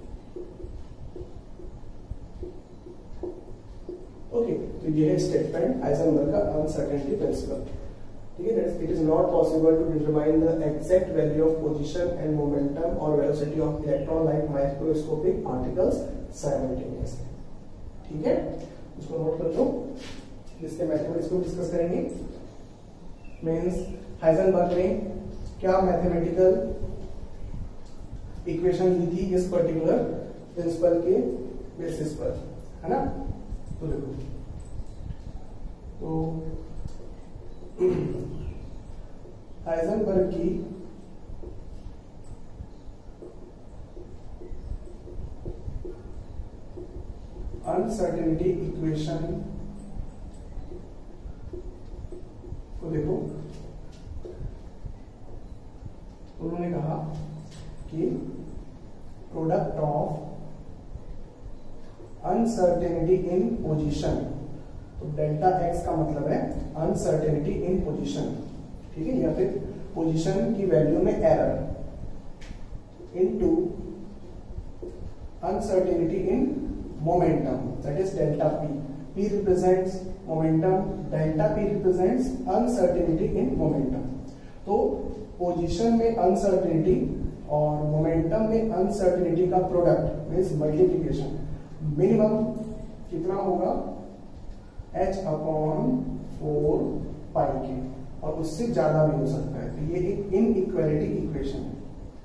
Okay, तो ये है स्टेटमेंट हाइजेनबर्ग का अनसर्टेनिटी प्रिंसिपल। ठीक है, it is not possible to determine the exact value of position and momentum or velocity of electron like microscopic particles simultaneously. ठीक है, इसको नोट कर लो, इसके मैथमेटिक्स को डिस्कस करेंगे। मींस हाइजेनबर्ग ने क्या मैथमेटिकल इक्वेशन ली थी इस पर्टिकुलर प्रिंसिपल के बेसिस पर, है ना। तो देखो, तो हाइजेनबर्ग की अनसर्टेनिटी इक्वेशन को देखो, उन्होंने कहा कि product of uncertainty in position, तो डेल्टा एक्स का मतलब है अनसर्टेनिटी इन पोजीशन, ठीक है, या फिर पोजीशन की वैल्यू में error into uncertainty in momentum, that is delta P. P represents momentum, delta P represents uncertainty in momentum। तो पोजीशन में अनसर्टेनिटी और मोमेंटम में अनसर्टेनिटी का प्रोडक्ट मीन्स मल्टीप्लीकेशन मिनिमम कितना होगा, h अपॉन फोर पाई के, और उससे ज्यादा भी हो सकता है। तो ये एक इनइक्वालिटी इक्वेशन है,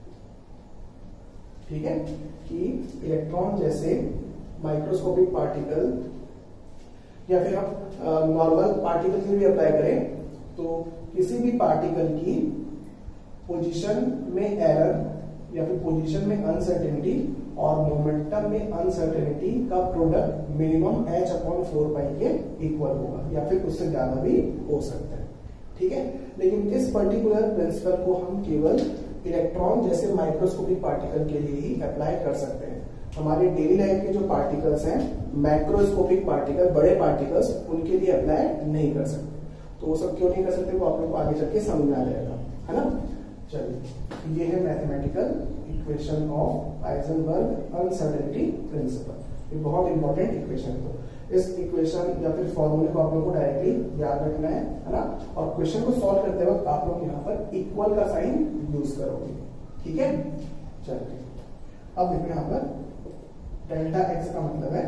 ठीक है, कि इलेक्ट्रॉन जैसे माइक्रोस्कोपिक पार्टिकल या फिर हम नॉर्मल पार्टिकल के लिए भी अप्लाई करें, तो किसी भी पार्टिकल की पोजीशन में एरर या फिर पोजीशन में अनसर्टेनिटी और मोमेंटम में अनसर्टेनिटी का product minimum h upon four pi के इक्वल होगा, या फिर उससे ज्यादा भी हो सकता है, ठीक है। लेकिन इस पर्टिकुलर प्रिंसिपल को हम केवल इलेक्ट्रॉन जैसे माइक्रोस्कोपिक पार्टिकल के लिए ही अप्लाई कर सकते हैं। हमारे डेली लाइफ के जो पार्टिकल्स हैं, मैक्रोस्कोपिक पार्टिकल, बड़े पार्टिकल्स, उनके लिए अप्लाई नहीं कर सकते। तो वो सब क्यों नहीं कर सकते, वो आप लोग को आगे चल के समझ में आ जाएगा, है ना। चलिए, ये है mathematical equation of Heisenberg uncertainty principle. ये बहुत इंपॉर्टेंट इक्वेशन है। तो इस इक्वेशन या फिर फॉर्मूले को आप लोग को डायरेक्टली याद रखना है, है ना। और क्वेश्चन को सॉल्व करते वक्त आप लोग यहाँ पर इक्वल का साइन यूज करोगे, ठीक है। चलिए, अब देखो यहाँ पर डेल्टा एक्स का मतलब है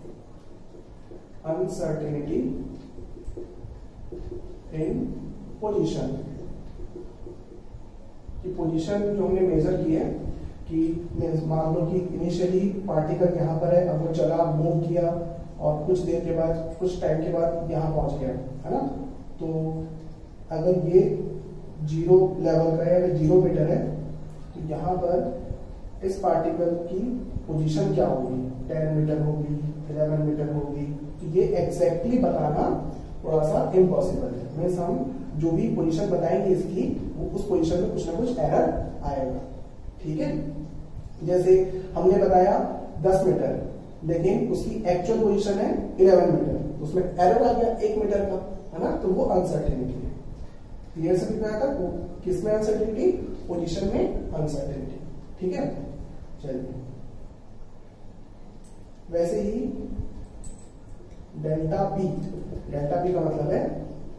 अनसर्टेनिटी इन पोजीशन, कि पोजीशन जो हमने मेजर की है, कि मान लो कि इनिशियली पार्टिकल यहाँ पर है, अब वो चला, मूव किया, और कुछ देर के बाद, कुछ टाइम के बाद यहाँ पहुंच गया, है ना। तो अगर ये जीरो लेवल का है, अगर जीरो मीटर है, तो यहाँ पर इस पार्टिकल की पोजीशन क्या होगी, टेन मीटर होगी, इलेवन मीटर होगी। तो ये एग्जैक्टली बताना थोड़ा सा इम्पॉसिबल है। मीन्स हम जो भी पोजीशन बताएंगे इसकी, वो उस पोजीशन में कुछ ना कुछ एरर आएगा, ठीक है। जैसे हमने बताया दस मीटर, लेकिन उसकी एक्चुअल पोजीशन है इलेवन मीटर, उसमें एरर आ गया एक मीटर का, है ना। तो वो अनसर्टेनिटी है। क्लियर समझ में आया था, किसमें अनसर्टेनिटी, पोजीशन में अनसर्टेनिटी, ठीक है। चलिए, वैसे ही डेल्टा पी, डेल्टा पी का मतलब है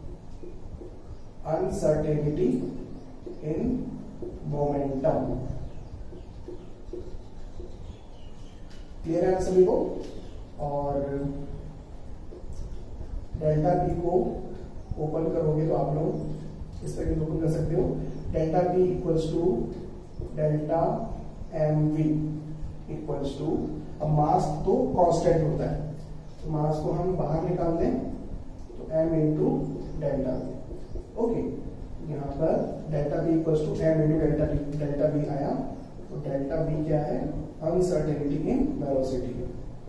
अनसर्टेनिटी इन मोमेंटम। क्लियर है आप सभी को। और डेल्टा पी को ओपन करोगे तो आप लोग इस तरह ओपन कर सकते हो, delta P equals to delta M V equals to, अब मास तो कांस्टेंट होता है, तो मास को हम बाहर निकाल दें तो m into delta V, okay. यहाँ पर delta B equals to M into delta B, delta B आया, तो डेल्टा बी क्या है, uncertainty in velocity,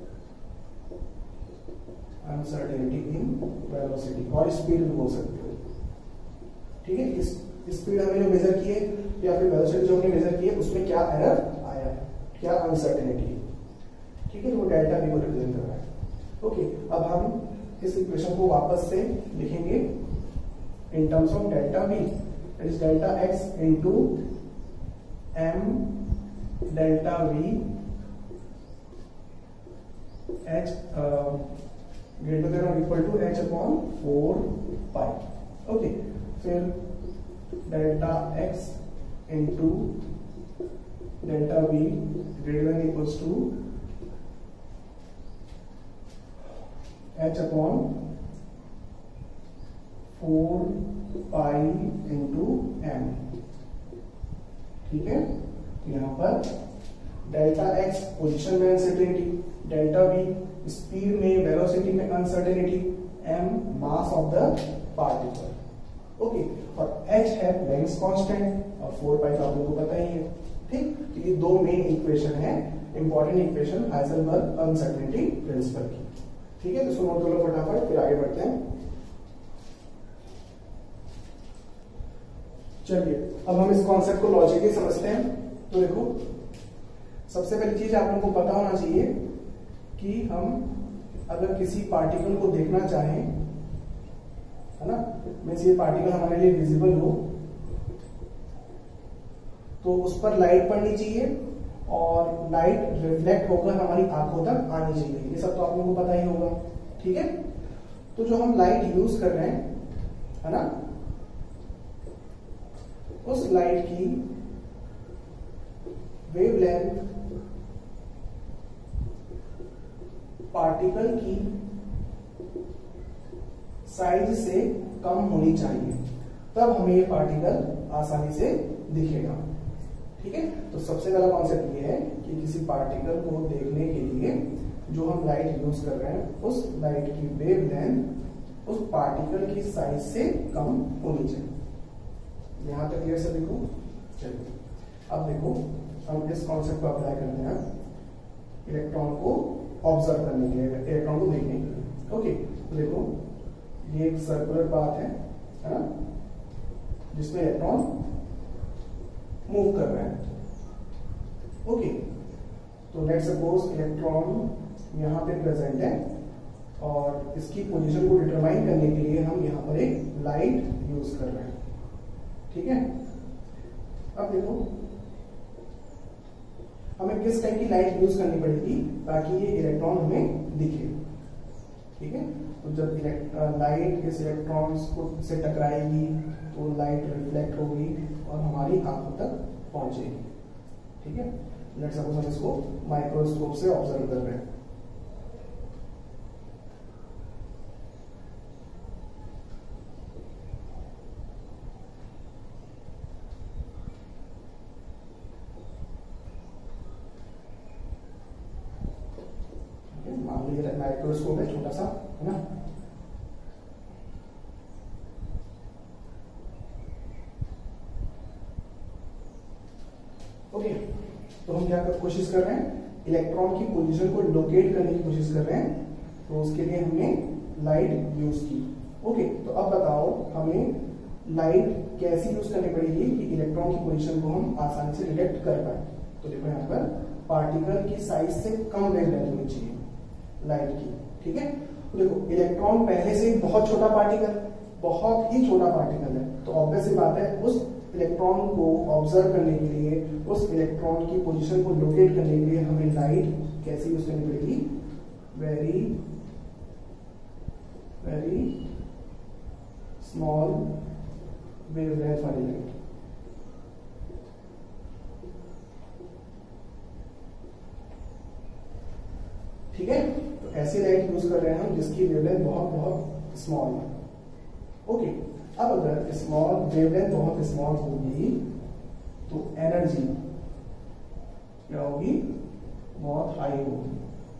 uncertainty in velocity, और स्पीड भी बोल सकते हो, ठीक है। इस स्पीड हमने जो मेजर की है या फिर वेलोसिटी जो हमने मेजर की है, उसमें क्या एरर आया है, क्या अनसर्टेनिटी है, ठीक है। वो डेल्टा बी को रिप्रेजेंट कर रहा है, ओके। अब हम इस इक्वेशन को वापस से लिखेंगे in terms of delta B, that is delta X into M delta V H greater than और equal to H upon four pi, okay. फिर delta X into delta V greater than equals to H upon four pi into M, ठीक है। यहाँ पर डेल्टा एक्स पोजिशन में अनसर्टेनिटी, डेल्टा वी स्पीड में, वेलोसिटी में uncertainty, m mass of the particle, okay, और h है लेंस कांस्टेंट और फोर पाई तो आप लोगों को पता ही है, ठीक। तो ये दो मेन इक्वेशन है, important equation Heisenberg uncertainty principle की, ठीक है। तो इसको नोट कर लो फटाफट, फिर आगे बढ़ते हैं। चलिए अब हम इस कॉन्सेप्ट को लॉजिकली समझते हैं। तो देखो, सबसे पहली चीज आप लोगों को पता होना चाहिए कि हम अगर किसी पार्टिकल को देखना चाहें, है ना, मींस ये पार्टिकल हमारे लिए विजिबल हो, तो उस पर लाइट पड़नी चाहिए और लाइट रिफ्लेक्ट होकर हमारी आंखों तक आनी चाहिए। ये सब तो आप लोगों को पता ही होगा, ठीक है। तो जो हम लाइट यूज कर रहे हैं, है ना, उस लाइट की वेवलेंथ पार्टिकल की साइज से कम होनी चाहिए, तब हमें ये पार्टिकल आसानी से दिखेगा, ठीक है। तो सबसे पहला कॉन्सेप्ट ये है कि किसी पार्टिकल को देखने के लिए जो हम लाइट यूज कर रहे हैं, उस लाइट की वेवलेंथ उस पार्टिकल की साइज से कम होनी चाहिए। यहां तक क्लियर सभी को? चलिए अब देखो, हम इस कॉन्सेप्ट को अप्लाई करते हैं इलेक्ट्रॉन को ऑब्जर्व करने के लिए, इलेक्ट्रॉन को देखने के लिए, ओके। तो देखो, ये एक सर्कुलर पाथ है, है ना, जिसमें इलेक्ट्रॉन मूव कर रहे हैं, ओके। तो लेट्स सपोज इलेक्ट्रॉन यहाँ पे प्रेजेंट है और इसकी पोजीशन को डिटरमाइन करने के लिए हम यहाँ पर एक लाइट यूज कर रहे हैं, ठीक है। अब देखो, हमें किस टाइप की लाइट यूज करनी पड़ेगी ताकि ये इलेक्ट्रॉन हमें दिखे, ठीक है। तो जब लाइट इस इलेक्ट्रॉन्स को से टकराएगी तो लाइट रिफ्लेक्ट होगी और हमारी आंखों तक पहुंचेगी, ठीक है। लेट्स सपोज हम इसको माइक्रोस्कोप से ऑब्जर्व कर रहे हैं। मान लीजिए माइक्रोस्कोप है छोटा सा, है ना, ओके। तो हम क्या कर कोशिश कर रहे हैं, इलेक्ट्रॉन की पोजीशन को लोकेट करने की कोशिश कर रहे हैं, तो उसके लिए हमने लाइट यूज की, ओके। तो अब बताओ हमें लाइट कैसी यूज करनी पड़ेगी कि इलेक्ट्रॉन की पोजीशन को हम आसानी से डिटेक्ट कर पाए। तो देखो यहाँ पर पार्टिकल की साइज से कम वेवलेंथ होनी चाहिए लाइट की, ठीक है। तो देखो, इलेक्ट्रॉन पहले से ही बहुत छोटा पार्टिकल, बहुत ही छोटा पार्टिकल है, तो ऑब्वियस सी बात है उस इलेक्ट्रॉन को ऑब्जर्व करने के लिए, उस इलेक्ट्रॉन की पोजीशन को लोकेट करने के लिए हमें लाइट कैसे यूज करनी पड़ेगी, वेरी वेरी स्मॉल वेवलेंथ वाली लाइट, ठीक है। तो ऐसी लाइट यूज कर रहे हैं हम जिसकी वेवलेंथ बहुत बहुत स्मॉल है, ओके। अब अगर स्मॉल वेवलेंथ बहुत स्मॉल होगी तो एनर्जी क्या होगी, बहुत हाई होगी।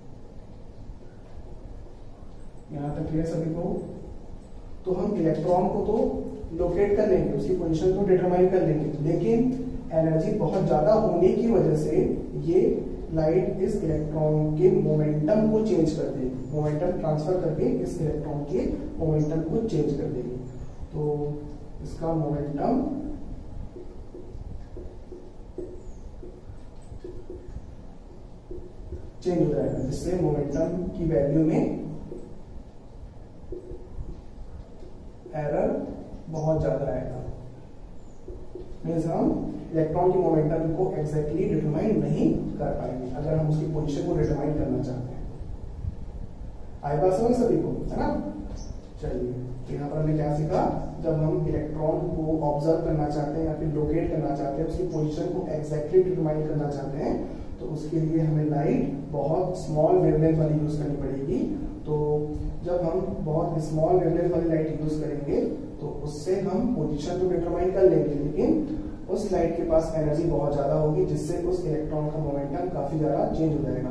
यहां तक क्लियर सभी को? तो हम इलेक्ट्रॉन को तो लोकेट कर लेंगे, उसकी पोजीशन को डिटरमाइन कर लेंगे, लेकिन एनर्जी बहुत ज्यादा होने की वजह से ये लाइट इस इलेक्ट्रॉन के मोमेंटम को चेंज कर देगी, मोमेंटम ट्रांसफर करके इस इलेक्ट्रॉन के मोमेंटम को चेंज कर देगी। तो इसका मोमेंटम चेंज हो जाएगा, जिससे मोमेंटम की वैल्यू में एरर बहुत ज्यादा आएगा। मीन्स हम इलेक्ट्रॉन की मोमेंटम को एग्जैक्टली डिटरमाइन नहीं कर पाएंगे अगर हम उसकी पोजीशन को डिटरमाइन करना चाहते हैं। आई बात समझ सभी को, है ना? चलिए, तो यहाँ पर हमने क्या सीखा, जब हम इलेक्ट्रॉन को ऑब्जर्व करना चाहते हैं या फिर लोकेट करना चाहते हैं, उसकी पोजीशन को एग्जैक्टली डिटरमाइन करना चाहते हैं, तो उसके लिए हमें लाइट बहुत स्मॉल वेवलेंथ वाली यूज करनी पड़ेगी। तो जब हम बहुत स्मॉल वेवलेंथ वाली लाइट यूज करेंगे तो उससे हम पोजीशन तो डिटरमाइन कर लेंगे, लेकिन उस लाइट के पास एनर्जी बहुत ज्यादा होगी, जिससे उस इलेक्ट्रॉन का मोमेंटम काफी ज्यादा चेंज हो जाएगा,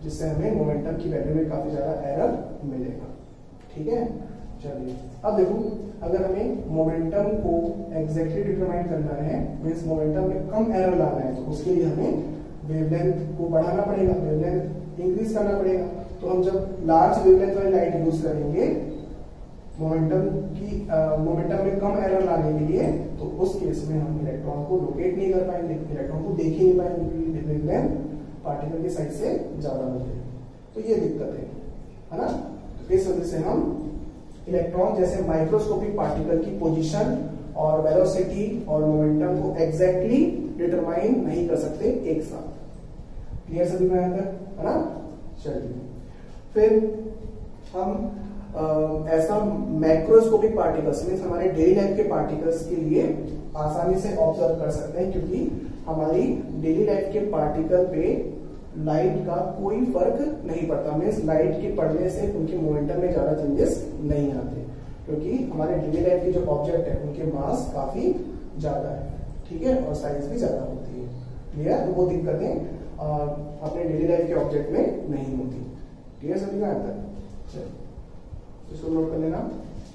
जिससे हमें मोमेंटम की वैल्यू में काफी ज्यादा एरर मिलेगा। ठीक है, चलिए अब देखो, अगर हमें मोमेंटम को एग्जैक्टली डिटरमाइन करना है, मींस मोमेंटम में कम एरर लाना है, तो उसके लिए हमें वेवलेंथ को बढ़ाना पड़ेगा, वेवलेंथ इंक्रीज करना पड़ेगा। तो हम जब लार्ज वेवलेंथ वाली लाइट यूज करेंगे मोमेंटम की मोमेंटम में कम एरर लाने के लिए, तो उस केस में हम इलेक्ट्रॉन को लोकेट नहीं कर पाएंगे, इलेक्ट्रॉन को देख ही नहीं पाएंगे क्योंकि वेवलेंथ पार्टिकल की साइज से ज्यादा होती है। तो ये दिक्कत है, है ना। तो इस वजह से हम इलेक्ट्रॉन जैसे माइक्रोस्कोपिक पार्टिकल की पोजीशन और वेलोसिटी और मोमेंटम को एग्जैक्टली डिटरमाइन नहीं कर सकते एक साथ। क्लियर सभी में आता है ना। चलिए फिर हम आ, ऐसा मैक्रोस्कोपिक पार्टिकल्स मींस हमारे डेली लाइफ के पार्टिकल्स के लिए आसानी से ऑब्जर्व कर सकते हैं, क्योंकि हमारी डेली लाइफ के पार्टिकल पे लाइट का कोई फर्क नहीं पड़ता, मींस लाइट के पड़ने से उनके मोमेंटम में ज्यादा चेंजेस नहीं आते, क्योंकि हमारे डेली लाइफ के जो ऑब्जेक्ट है उनके मास काफी ज्यादा है, ठीक है, और साइज भी ज्यादा होती है। क्लियर, तो वो दिक्कतें अपने डेली लाइफ के ऑब्जेक्ट में नहीं होती। क्लियर सभी का आंसर। चलिए इसको नोट कर लेना।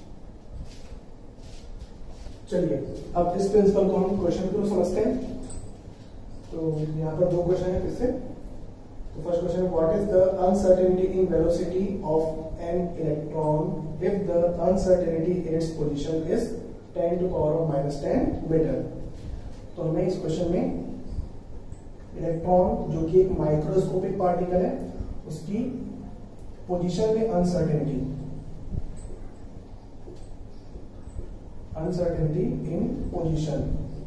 चलिए अब इस प्रिंसिपल को हम क्वेश्चन के थ्रू समझते हैं। तो यहाँ पर दो क्वेश्चन है फिर से। तो first question, what is the uncertainty in velocity of an electron if the uncertainty in its position is ten to power of minus ten metre. तो हमें इस क्वेश्चन में इलेक्ट्रॉन जो कि एक माइक्रोस्कोपिक पार्टिकल है उसकी पोजीशन में अनसर्टेनिटी अनसर्टेनिटी इन पोजीशन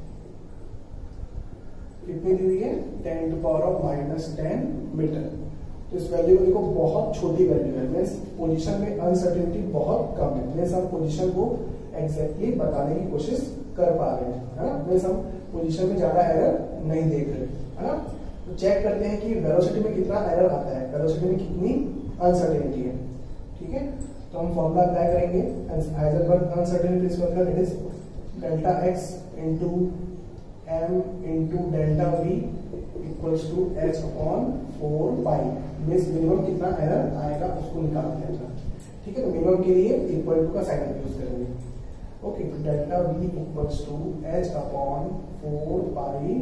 कितनी दी हुई है, ten to power of minus ten metre. तो इस वैल्यू को देखो बहुत छोटी वैल्यू है, मीन्स पोजीशन में अनसर्टेनिटी बहुत कम है, मीन्स हम पोजीशन को एग्जैक्टली बताने की कोशिश कर पा रहे हैं, है ना। मीन्स हम पोजीशन में ज्यादा एरर नहीं देख रहे, है ना। तो चेक करते हैं कि वेलोसिटी में कितना एरर आता है, वेलोसिटी में कितनी अनसर्टेनिटी है। ठीक है, तो हम फॉर्मूला अप्लाई करेंगे। Heisenberg uncertainty principle, it is delta X into M into delta V equals to H upon four pi. Means minimum कितना एरर आएगा उसको निकालते हैं। ठीक है, तो मिनिमम के लिए इक्वल टू का साइन यूज करेंगे। ओके, तो delta V equals to H upon four pi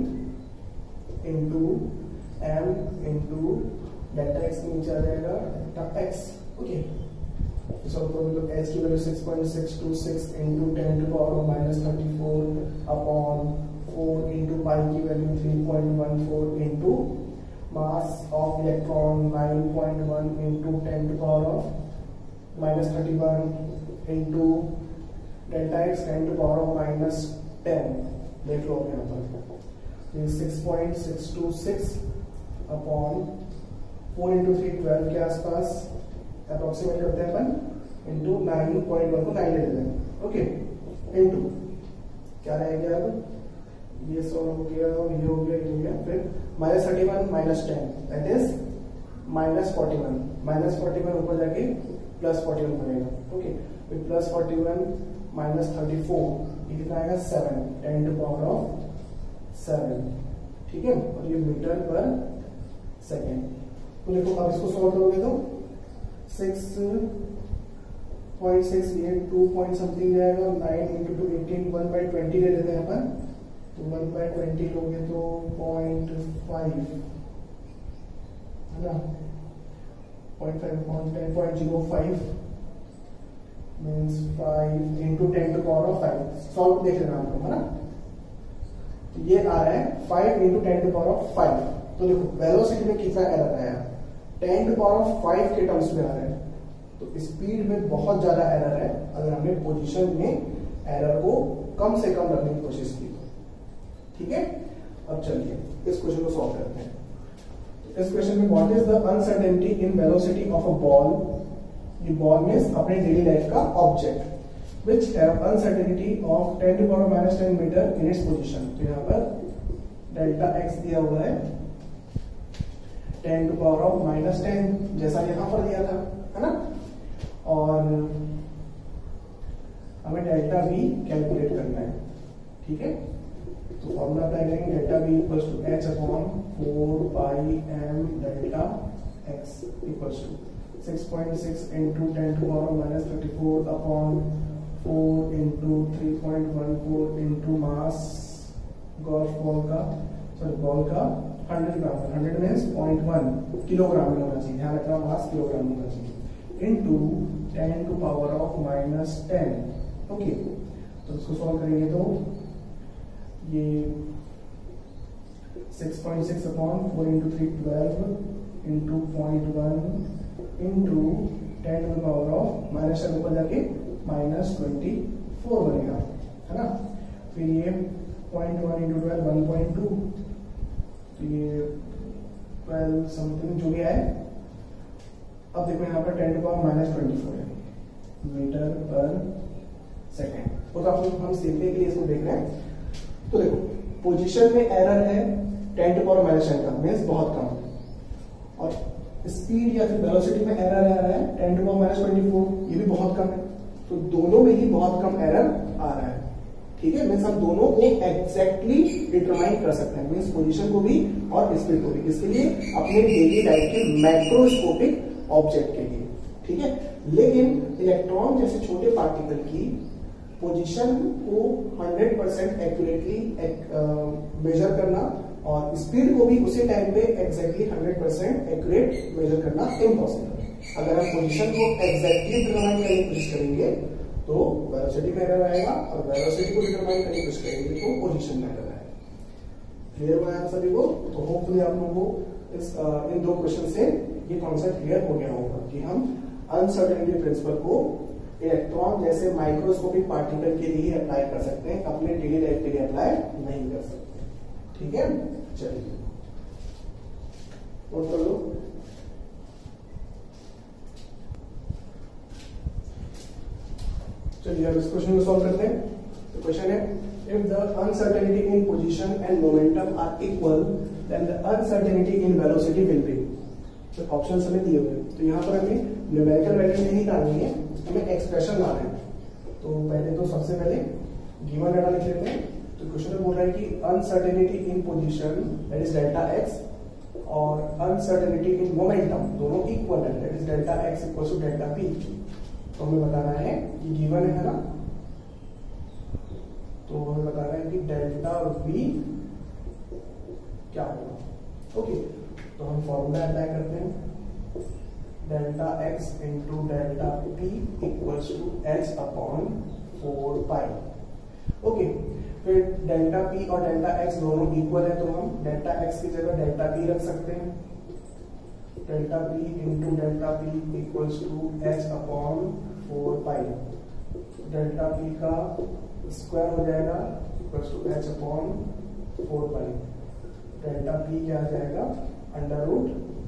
into M into delta X नीचे आ जाएगा डेल्टा एक्स। ओके, तो सब तो एच की value six point six two six into ten to power minus thirty four upon four into pi की value three point one four into mass of electron nine point one into ten to power of minus thirty one into delta X ten to power of minus ten. देख लो यहाँ पर six point six two six upon four into three twelve के आसपास अप्रोक्सीमेट करते हैं अपन इंटू नाइन पॉइंट वन को नाइन ले लेते हैं। ओके, इंटू क्या रहेगा अब, ये सो हो गया, ये हो गया, ये हो गया, फिर minus thirty one minus ten that is minus forty one, minus forty one ऊपर जाके प्लस फोर्टी वन बनेगा। ओके, फिर plus forty one minus thirty four, ये कितना आएगा seven, ten to power of seven. ठीक है, और ये मीटर पर सेकेंड। तो देखो अब इसको सॉल्व करोगे तो सिक्स पॉइंट सिक्स ये टू पॉइंट समथिंग जाएगा, nine into two eighteen, one by twenty ले लेते हैं अपन। तो वन बाई ट्वेंटी लोगे तो पॉइंट फाइव है ना, point five point ten point zero five means five into ten to power of five. Solve देख लेना आपको, है ना। तो ये आ रहा है five into ten to power of five. तो देखो वेलोसिटी में कितना एरर आया, ten to power of five के टर्म्स में आ रहा है। तो स्पीड में बहुत ज्यादा एरर है अगर हमने पोजीशन में एरर को कम से कम रखने की कोशिश की। ठीक है, अब चलिए इस क्वेश्चन को सॉल्व करते हैं। इस क्वेश्चन में what is the uncertainty in velocity of a ball. ये बॉल मींस अपने डेली लाइफ का object which have uncertainty of ten to power minus ten metre in its position. तो यहाँ पर डेल्टा एक्स दिया हुआ है ten to power of minus ten, जैसा यहां पर दिया था, है ना। और हमें डेल्टा वी कैलकुलेट करना है। ठीक है, तो फॉर्मूला अप्लाई करेंगे, delta V equals to H upon four pi M delta X equals to six point six into ten to power minus thirty four upon four into three point one four into mass golf ball का सॉरी बॉल का hundred gram, hundred means point one kilogram में होना चाहिए, ध्यान रखना मास किलोग्राम में होना चाहिए, into ten to power of minus ten. Okay, तो इसको सॉल्व करेंगे तो ये six point six upon four into three twelve into point one into ten to power of minus ten ऊपर जाके माइनस ट्वेंटी फोर बनेगा, है ना। फिर ये point one into twelve one point two, तो ये ट्वेल्व समथिंग जो भी है। अब देखो यहाँ पर ten to power minus twenty four है मीटर पर सेकेंड। तो आप हम सीखने के लिए इसको देख रहे हैं। तो देखो पोजीशन में एरर है ten to power minus ten का, मीन्स बहुत कम, और स्पीड या फिर वेलोसिटी में एरर आ रहा है ten to power minus twenty four, ये भी बहुत कम है। तो दोनों में ही बहुत कम एरर आ रहा है, ठीक है। मीन्स हम दोनों को एग्जैक्टली डिटरमाइन कर सकते हैं, मीन्स पोजीशन को भी और स्पीड को भी, इसके लिए अपने डेली लाइफ के मैक्रोस्कोपिक ऑब्जेक्ट के लिए, ठीक है। लेकिन इलेक्ट्रॉन जैसे छोटे पार्टिकल की पोजीशन को हंड्रेड परसेंट एक्यूरेटली मेजर करना और स्पीड को भी उसी टाइम पे exactly hundred percent accurate measure करना इम्पॉसिबल है। अगर हम पोजीशन को एग्जैक्टली डिटरमाइन करने की कोशिश करेंगे तो वेलोसिटी में एरर आएगा, और वेलोसिटी को डिटरमाइन करने की कोशिश करेंगे तो पोजीशन में एरर आएगा। क्लियर हुआ है सभी को? तो होपफुली आप लोगों को इस uh, इन दो क्वेश्चन से ये कॉन्सेप्ट क्लियर हो गया होगा कि हम अनसर्टेनिटी प्रिंसिपल को इलेक्ट्रॉन जैसे माइक्रोस्कोपिक पार्टिकल के लिए अप्लाई कर सकते हैं, अपने डेली लाइफ के लिए अप्लाई नहीं कर सकते, ठीक है। चलिए नोट कर लो। चलिए अब इस क्वेश्चन को सॉल्व करते हैं। तो क्वेश्चन है if the uncertainty in position and momentum are equal then the uncertainty in velocity will be. तो ऑप्शंस हमें दिए हुए, तो यहाँ पर हमें न्यूमेरिकल वैल्यू नहीं डालनी है, हमें एक्सप्रेशन लाना है। तो पहले तो सबसे पहले गिवन डाटा लिख लेते हैं। तो क्वेश्चन में बोल रहा है कि uncertainty in position that is delta X और अनसर्टेनिटी इन मोमेंटम दोनों इक्वल है, that is delta X equal to delta P. तो हमें बताना है कि गिवन है ना, तो हमें बताना है कि डेल्टा वी क्या होगा। ओके, तो हम फॉर्मूला अप्लाई करते हैं, delta X into delta P equals to H upon four pi. Okay, फिर डेल्टा पी और डेल्टा एक्स दोनों इक्वल है, तो हम डेल्टा एक्स की जगह डेल्टा पी रख सकते हैं। Delta P into delta P equals to H upon four pi. Delta P का स्क्वायर हो जाएगा equals to H upon four pi. Delta P क्या आ जाएगा under root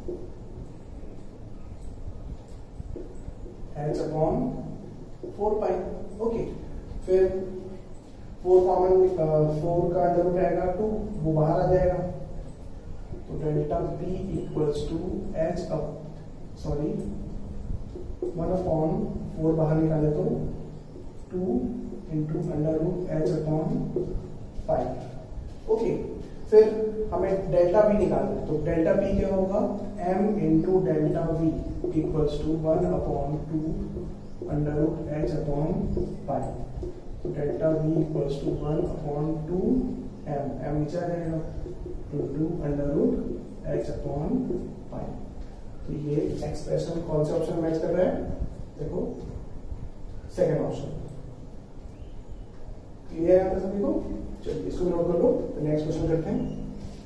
H upon four pi. Okay, फिर फोर कॉमन फोर का अंडर रूट आएगा टू, वो बाहर आ जाएगा। तो delta P equals to H up sorry one upon four बाहर निकाले तो two into under root H upon five. Okay, फिर हमें डेल्टा वी निकालना है, तो डेल्टा पी क्या होगा m into delta V equals to one upon two under root H upon five. तो delta V equals to one upon two M, M नीचे आ जाएगा into under root H upon five. तो ये एक्सप्रेशन कौन से ऑप्शन मैच कर रहा है? देखो सेकेंड ऑप्शन। क्लियर है सभी को? चलिए इसको नोट कर लो, तो नेक्स्ट क्वेश्चन करते हैं।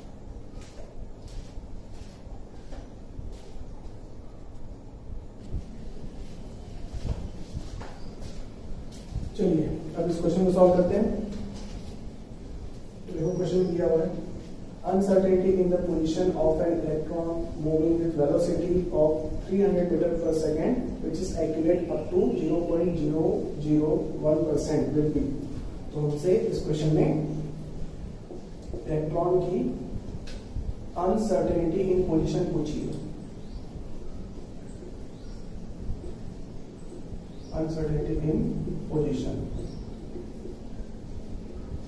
चलिए अब इस क्वेश्चन को सॉल्व करते हैं। देखो क्वेश्चन दिया हुआ है uncertainty in the position of an electron moving with velocity of three hundred meter per second which is accurate up to zero point zero zero one percent will be। तो हमसे इस क्वेश्चन में इलेक्ट्रॉन की अनसर्टेनिटी इन पोजीशन पूछी है। Uncertainty in position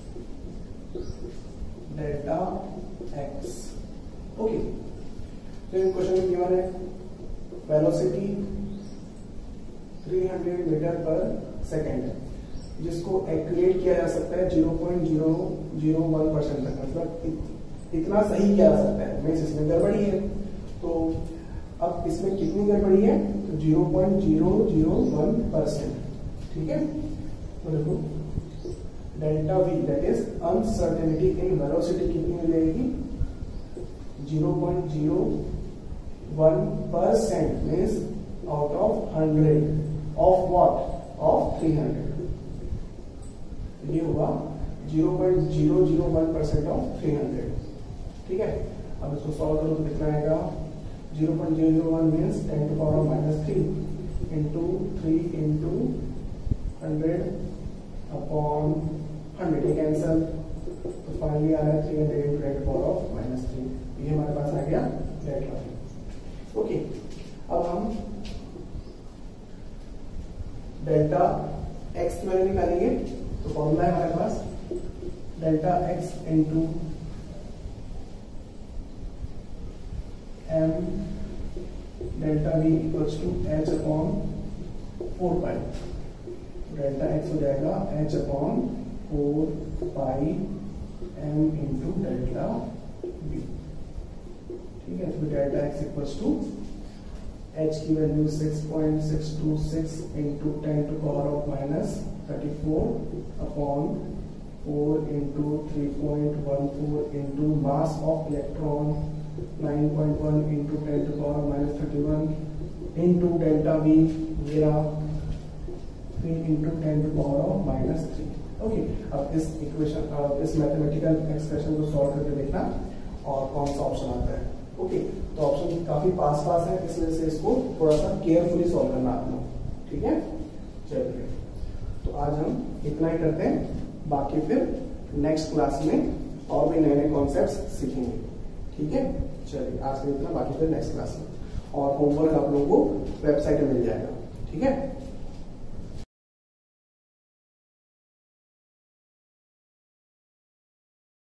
delta X. Okay, फिर क्वेश्चन में गिवन है वेलोसिटी तीन सौ मीटर पर सेकेंड है, जिसको एक्यूरेट किया जा सकता है zero point zero zero one percent तक, मतलब इत, इतना सही किया जा सकता है। मीन्स इसमें गड़बड़ी है, तो अब इसमें कितनी गड़बड़ी है, तो zero point zero zero one percent. ठीक है, तो देखो delta V that is uncertainty in velocity कितनी मिल जाएगी, zero point zero one percent means out of hundred of what, of three hundred. ये हुआ zero point zero zero one percent of three hundred. ठीक है, अब इसको सॉल्व करो तो कितना आएगा, zero point zero zero one means ten to power of minus three into three into hundred upon hundred, ये कैंसल, तो फाइनली आ रहा है three hundred into ten to power of minus three. ये हमारे पास आ गया डेल्टा वी। ओके, अब हम डेल्टा एक्स की वैल्यू निकालेंगे, तो फॉर्मूला है हमारे पास delta X into M delta V equals to H upon four pi. Delta X हो जाएगा H upon four pi M into delta V. ठीक है, तो delta X equals to H की value six point six two six into ten to power of minus thirty four upon four into three point one four into mass of electron nine point one into ten to power minus thirty one into delta V मेरा three into ten to power of minus three. Okay, अब इस इक्वेशन इस मैथमेटिकल एक्सप्रेशन को सॉल्व करके देखना और कौन सा ऑप्शन आता है। ओके, तो ऑप्शन काफी पास पास है, इस वजह से इसको थोड़ा सा केयरफुली सॉल्व करना आप लोग। ठीक है, चलिए तो आज हम इतना ही करते हैं, बाकी फिर नेक्स्ट क्लास में और भी नए नए कॉन्सेप्ट्स सीखेंगे। ठीक है, चलिए आज के इतना, बाकी फिर नेक्स्ट क्लास में, और होमवर्क आप लोगों को वेबसाइट में मिल जाएगा। ठीक है।